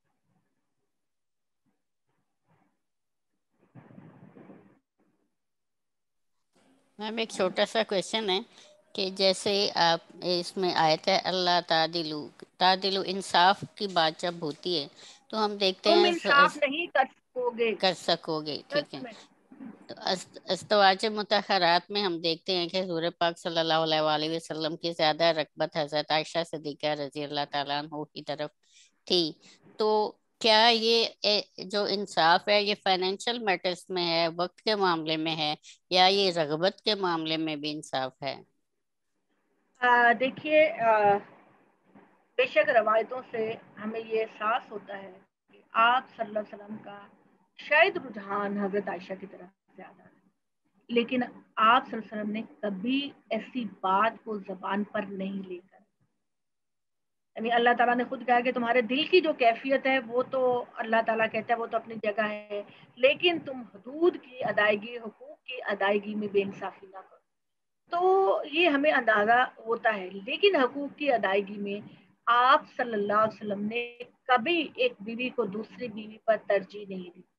میم ایک چھوٹا سا کویشچن ہے کہ جیسے آپ اس میں آئے تھے اللہ تعدلو انصاف کی بات جب ہوتی ہے تو ہم دیکھتے تم ہیں انصاف نہیں کر سکو گے, ٹھیک ہے. میں تو ازواج مطہرات میں ہم دیکھتے ہیں کہ حضور پاک صلی اللہ علیہ وآلہ وسلم کی زیادہ رغبت حضرت عائشہ صدیقہ رضی اللہ تعالیٰ عنہ کی طرف تھی. تو کیا یہ جو انصاف ہے یہ فائنینشیل میٹرز میں ہے, وقت کے معاملے میں ہے, یا یہ رغبت کے معاملے میں بھی انصاف ہے؟ دیکھیے بے شک روایتوں سے ہمیں یہ احساس ہوتا ہے کہ آپ صلی اللہ علیہ وسلم کا شاید رجحان حضرت عائشہ کی طرف زیادہ ہے, لیکن آپ صلی اللہ علیہ وسلم نے کبھی ایسی بات کو زبان پر نہیں لے کر, یعنی اللہ تعالیٰ نے خود کہا کہ تمہارے دل کی جو کیفیت ہے وہ تو اللہ تعالیٰ کہتا ہے وہ تو اپنی جگہ ہے, لیکن تم حدود کی ادائیگی, حقوق کی ادائیگی میں بے انصافی نہ کرو. تو یہ ہمیں اندازہ ہوتا ہے. لیکن حقوق کی ادائیگی میں آپ صلی اللہ علیہ وسلم نے کبھی ایک بیوی کو دوسری بیوی پر ترجیح نہیں دی.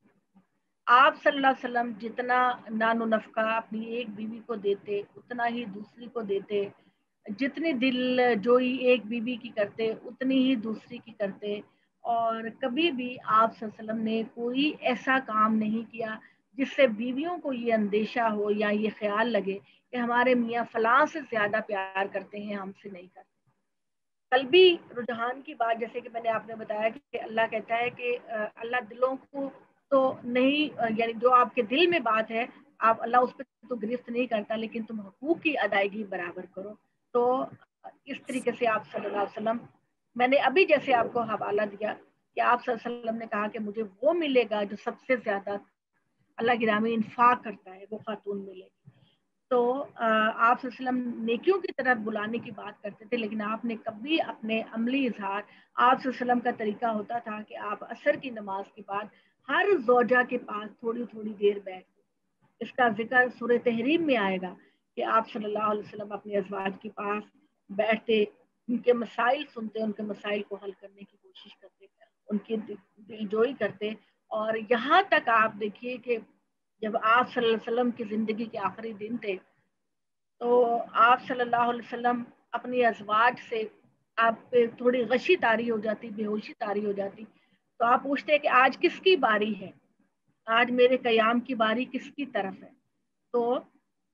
آپ صلی اللہ علیہ وسلم جتنا نان و نفقہ اپنی ایک بیوی کو دیتے اتنا ہی دوسری کو دیتے, جتنی دل جوئی ایک بیوی کی کرتے اتنی ہی دوسری کی کرتے. اور کبھی بھی آپ صلی اللہ علیہ وسلم نے کوئی ایسا کام نہیں کیا جس سے بیویوں کو یہ اندیشہ ہو یا یہ خیال لگے کہ ہمارے میاں فلاں سے زیادہ پیار کرتے ہیں, ہم سے نہیں کرتے. قلبی رجحان کی بات جیسے کہ میں نے آپ نے بتایا کہ اللہ کہتا ہے کہ اللہ دلوں کو تو نہیں, یعنی جو آپ کے دل میں بات ہے آپ اللہ اس پہ تو گرفت نہیں کرتا, لیکن تم حقوق کی ادائیگی برابر کرو. تو اس طریقے سے آپ صلی اللہ علیہ وسلم, میں نے ابھی جیسے آپ کو حوالہ دیا کہ آپ صلی اللہ علیہ وسلم نے کہا کہ مجھے وہ ملے گا جو سب سے زیادہ اللہ کی راہ میں انفاق کرتا ہے, وہ خاتون ملے گی. تو آپ صلی اللہ علیہ وسلم نیکیوں کی طرف بلانے کی بات کرتے تھے, لیکن آپ نے کبھی اپنے عملی اظہار, آپ صلی اللہ علیہ وسلم کا طریقہ ہوتا تھا کہ آپ عصر کی نماز کے بعد ہر زوجہ کے پاس تھوڑی تھوڑی دیر بیٹھتے. اس کا ذکر سورہ تحریم میں آئے گا کہ آپ صلی اللہ علیہ وسلم اپنے ازواج کے پاس بیٹھتے, ان کے مسائل سنتے, ان کے مسائل کو حل کرنے کی کوشش کرتے, ان کی دلجوئی کرتے. اور یہاں تک آپ دیکھیے کہ جب آپ صلی اللہ علیہ وسلم کی زندگی کے آخری دن تھے تو آپ صلی اللہ علیہ وسلم اپنی ازواج سے, آپ پہ تھوڑی غشی طاری ہو جاتی, بے ہوشی طاری ہو جاتی, تو آپ پوچھتے کہ آج کس کی باری ہے, آج میرے قیام کی باری کس کی طرف ہے. تو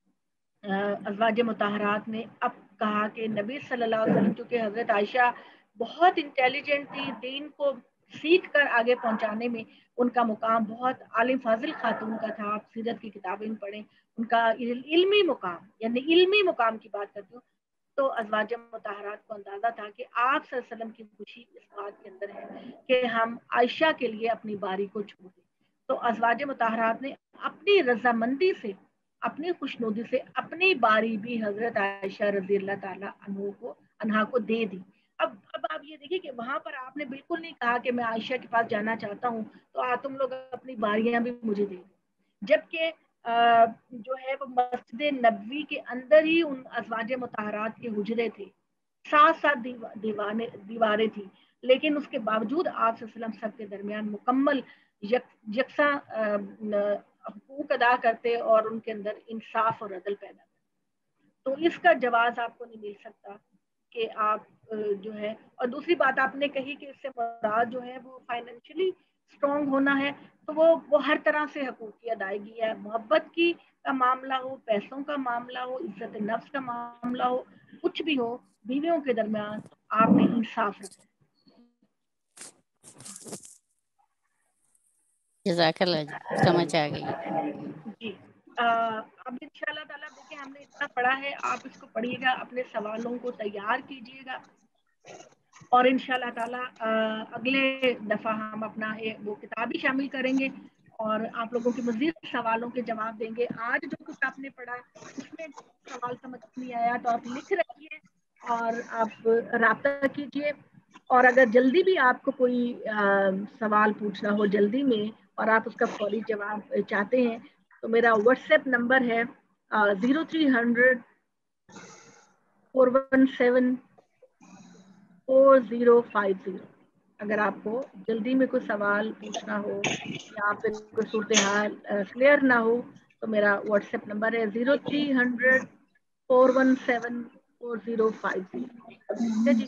ازواج مطہرات نے اب کہا کہ نبی صلی اللہ علیہ وسلم, چونکہ حضرت عائشہ بہت انٹیلیجنٹ تھی, دین کو سیکھ کر آگے پہنچانے میں ان کا مقام بہت عالم فاضل خاتون کا تھا. آپ سیرت کی کتابیں پڑھیں, ان کا علمی مقام, یعنی علمی مقام کی بات کرتی ہوں تو ازواج مطہرات کو اندازہ تھا کہ آپ صلی اللہ علیہ وسلم کی خوشی اس بات کے اندر ہے کہ ہم عائشہ کے لیے اپنی باری کو چھوڑ دیں. تو ازواج مطہرات نے اپنی رضامندی سے, اپنی خوشنودی سے اپنی باری بھی حضرت عائشہ رضی اللہ تعالیٰ عنہا کو دے دی. اب آپ یہ دیکھیے کہ وہاں پر آپ نے بالکل نہیں کہا کہ میں عائشہ کے پاس جانا چاہتا ہوں تو تم لوگ اپنی باریاں بھی مجھے دے دو, جبکہ جو ہے وہ مسجد نبوی کے اندر ہی ان ازواج مطہرات کے حجرے تھے, 7 دیواریں تھیں, لیکن اس کے باوجود آپ صلی اللہ علیہ وسلم سب کے درمیان مکمل یکساں حقوق ادا کرتے اور ان کے اندر انصاف اور عدل پیدا کرتے. تو اس کا جواز آپ کو نہیں مل سکتا کہ آپ جو ہے, اور دوسری بات آپ نے کہی کہ اس سے مراد جو ہے وہ فائنینشلی اسٹرانگ ہونا ہے, تو وہ ہر طرح سے حقوق کی ادائیگی ہے. محبت کی کا معاملہ ہو, پیسوں کا معاملہ ہو, عزت نفس کا معاملہ ہو, کچھ بھی ہو, بیویوں کے درمیان آپ نے انصاف رکھا. جزاک اللہ جی, سمجھ آ گئی. جی اب انشاءاللہ تعالیٰ دیکھیں ہم نے اتنا پڑھا ہے, آپ اس کو پڑھیے گا, اپنے سوالوں کو تیار کیجیے گا, اور انشاءاللہ تعالیٰ اگلے دفعہ ہم اپنا وہ کتاب بھی شامل کریں گے اور آپ لوگوں کے مزید سوالوں کے جواب دیں گے. آج جو کچھ آپ نے پڑھا اس میں سوال سمجھ نہیں آیا تو آپ لکھ رکھیے اور آپ رابطہ کیجیے, اور اگر جلدی بھی آپ کو کوئی سوال پوچھنا ہو جلدی میں اور آپ اس کا فوری جواب چاہتے ہیں تو میرا واٹس ایپ نمبر ہے 0300 417 4050. اگر آپ کو جلدی میں کوئی سوال پوچھنا ہو یا پھر کوئی صورتحال کلیئر نہ ہو تو میرا واٹس ایپ نمبر ہے 0300 417 4050. ٹھیک ہے جی.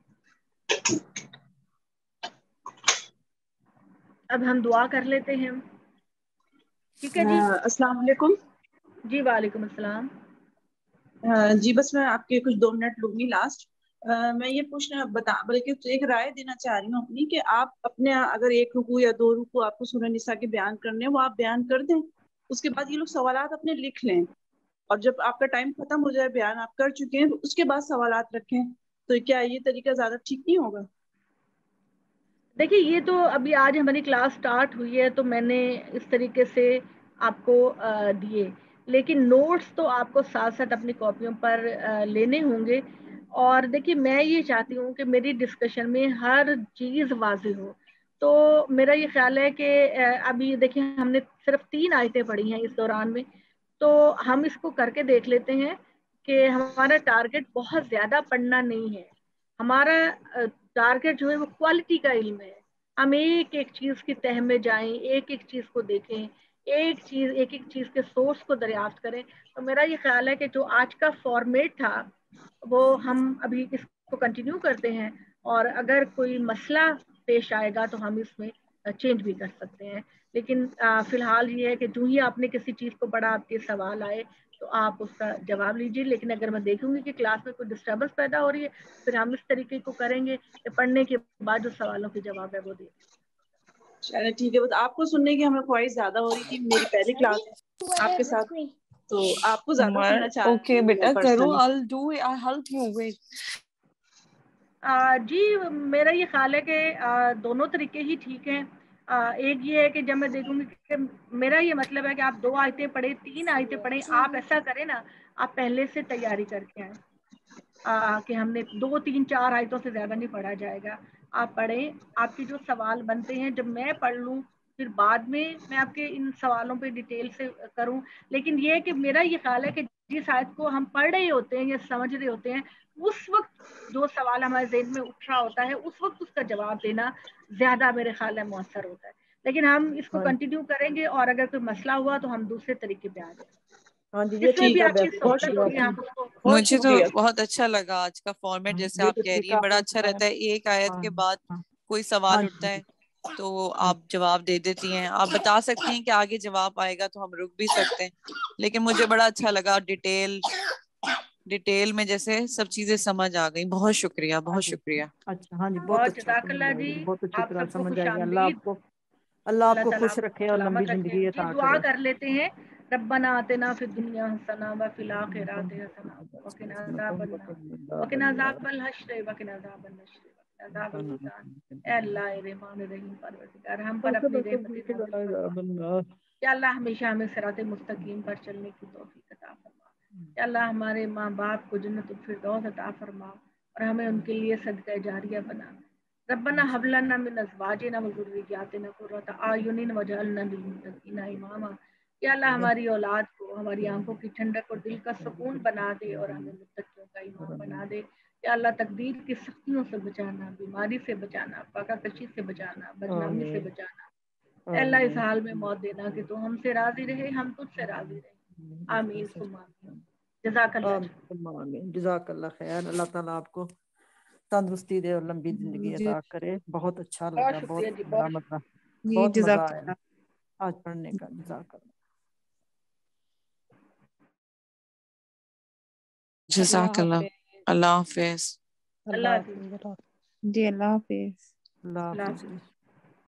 اب ہم دعا کر لیتے ہیں. ٹھیک ہے جی. السلام علیکم. جی وعلیکم السلام. جی بس میں آپ کے کچھ 2 منٹ لوں گی لاسٹ. میں یہ پوچھنا بلکہ ایک رائے دینا چاہ رہی ہوں اپنی, کہ آپ اپنے اگر 1 رکوع یا 2 رکوع آپ کو سورہ نساء کے بیان کرنے ہیں وہ آپ بیان کر دیں, اس کے بعد یہ لوگ سوالات اپنے لکھ لیں, اور جب آپ کا ٹائم ختم ہو جائے, بیان آپ کر چکے ہیں, تو اس کے بعد سوالات رکھیں. تو کیا یہ طریقہ زیادہ ٹھیک نہیں ہوگا؟ دیکھیے یہ تو ابھی آج ہماری کلاس سٹارٹ ہوئی ہے تو میں نے اس طریقے سے آپ کو دیے, لیکن نوٹس تو آپ کو ساتھ ساتھ اپنی کاپیوں پر لینے ہوں گے. اور دیکھیے میں یہ چاہتی ہوں کہ میری ڈسکشن میں ہر چیز واضح ہو, تو میرا یہ خیال ہے کہ ابھی دیکھیں ہم نے صرف 3 آیتیں پڑھی ہیں اس دوران میں, تو ہم اس کو کر کے دیکھ لیتے ہیں کہ ہمارا ٹارگٹ بہت زیادہ پڑھنا نہیں ہے. ہمارا ٹارگٹ جو ہے وہ کوالٹی کا علم ہے. ہم ایک ایک چیز کی تہ میں جائیں, ایک ایک چیز کو دیکھیں, ایک ایک چیز کے سورس کو دریافت کریں. تو میرا یہ خیال ہے کہ جو آج کا فارمیٹ تھا وہ ہم ابھی اس کو کنٹینیو کرتے ہیں, اور اگر کوئی مسئلہ پیش آئے گا تو ہم اس میں چینج بھی کر سکتے ہیں. لیکن فی الحال یہ ہے کہ جو ہی آپ نے کسی چیز کو پڑھا, آپ کے سوال آئے تو آپ اس کا جواب لیجیے. لیکن اگر میں دیکھوں گی کہ کلاس میں کوئی ڈسٹربنس پیدا ہو رہی ہے پھر ہم اس طریقے کو کریں گے کہ پڑھنے کے بعد جو سوالوں کے جواب ہے وہ دیں. چلے ٹھیک ہے. آپ کو سننے کی ہمیں خواہش زیادہ ہو رہی تھی, میری پہلی کلاس ہے آپ کے ساتھ, تو آپ کو زیادہ سننا چاہ رہی ہوں. اوکے بیٹا کرو, I'll do it, I'll help you with. جی میرا یہ خیال ہے کہ دونوں طریقے ہی ٹھیک ہیں. ایک یہ ہے کہ جب میں دیکھوں گی کہ میرا یہ مطلب ہے کہ آپ 2 آیتیں پڑھیں, 3 آیتیں پڑھیں, آپ ایسا کریں نا, آپ پہلے سے تیاری کر کے آئیں کہ ہم نے 2 3 4 آیتوں سے زیادہ نہیں پڑھا جائے گا. آپ پڑھیں, آپ کے جو سوال بنتے ہیں جب میں پڑھ لوں پھر بعد میں آپ کے ان سوالوں پہ ڈیٹیل سے کروں. لیکن یہ کہ میرا یہ خیال ہے کہ جس آیت کو ہم پڑھ رہے ہوتے ہیں یا سمجھ رہے ہوتے ہیں اس وقت جو سوال ہمارے ذہن میں اٹھ رہا ہوتا ہے اس وقت اس کا جواب دینا زیادہ میرے خیال ہے مؤثر ہوتا ہے. لیکن ہم اس کو کنٹینیو کریں گے, اور اگر کوئی مسئلہ ہوا تو ہم دوسرے طریقے پہ آ جائیں. ہاں جی جس میں ٹھیک بھی ہے, آپ کی بہت سہولت ہوگی ہم اس کو. مجھے تو بہت اچھا لگا آج کا فارمیٹ, جیسے آپ کہہ رہی ہیں بڑا اچھا رہتا ہے. ایک آیت کے بعد کوئی سوال اٹھتا ہے تو آپ جواب دے دیتی ہیں, آپ بتا سکتی ہیں کہ آگے جواب آئے گا تو ہم رک بھی سکتے ہیں. لیکن مجھے بڑا اچھا لگا, ڈیٹیل ڈیٹیل میں جیسے سب چیزیں سمجھ آ گئی. بہت شکریہ، بہت شکریہ. اچھا ہاں جی بہت اچھا جزاک اللہ جی. بہت اچھی آپ طرح سب کو سمجھ خوش آئی. آمدید. اللہ آپ کو تعالیٰ خوش آپ کو رکھے اور لمبی سلامت رکھے. زندگی جی عطا دعا کرے. کر لیتے ہیں. ربنا آتنا فی الدنیا حسنہ وفی الآخرۃ حسنہ وقنا عذاب النار وقنا عذاب الحشر وقنا عذاب النشر وقنا عذاب المیزان. اے اللہ رحمان رحیم پروردگار ہم پر اپنی رحمت نازل فرما. یا اللہ ہمیشہ ہمیں صراط مستقیم پر چلنے کی توفیق عطا فرما. یا اللہ ہمارے ماں باپ کو جنت الفردوس عطا فرما اور ہمیں ان کے لیے صدقہ جاریہ بنا. ربنا هب لنا من ازواجنا وذرياتنا قرة اعين واجعلنا للمتقين اماما. یا اللہ ہماری اولاد کو ہماری آنکھوں کی ٹھنڈک اور دل کا سکون بنا دے اور ہمیں متقیوں کا امام بنا دے. یا اللہ تقدیر کی سختیوں سے بچانا، بیماری سے بچانا، فاقہ کشی سے بچانا، بدنامی سے بچانا. اے اللہ اس حال میں موت دینا کہ تو ہم سے راضی رہے، ہم تجھ سے راضی رہے. آمین ثم آمین. جزاک اللہ. جزاک اللہ خیر. اللہ تعالیٰ آپ کو تندرستی دے اور لمبی زندگی عطا کرے. بہت اچھا لگا، بہت شکریہ جی، بہت مطلب جی بہت مزہ جزاک آیا اللہ. آج پڑھنے کا. جزاک اللہ. جزاک اللہ. اللہ حافظ. اللہ حافظ. جی اللہ حافظ. اللہ اللہ حافظ. حافظ.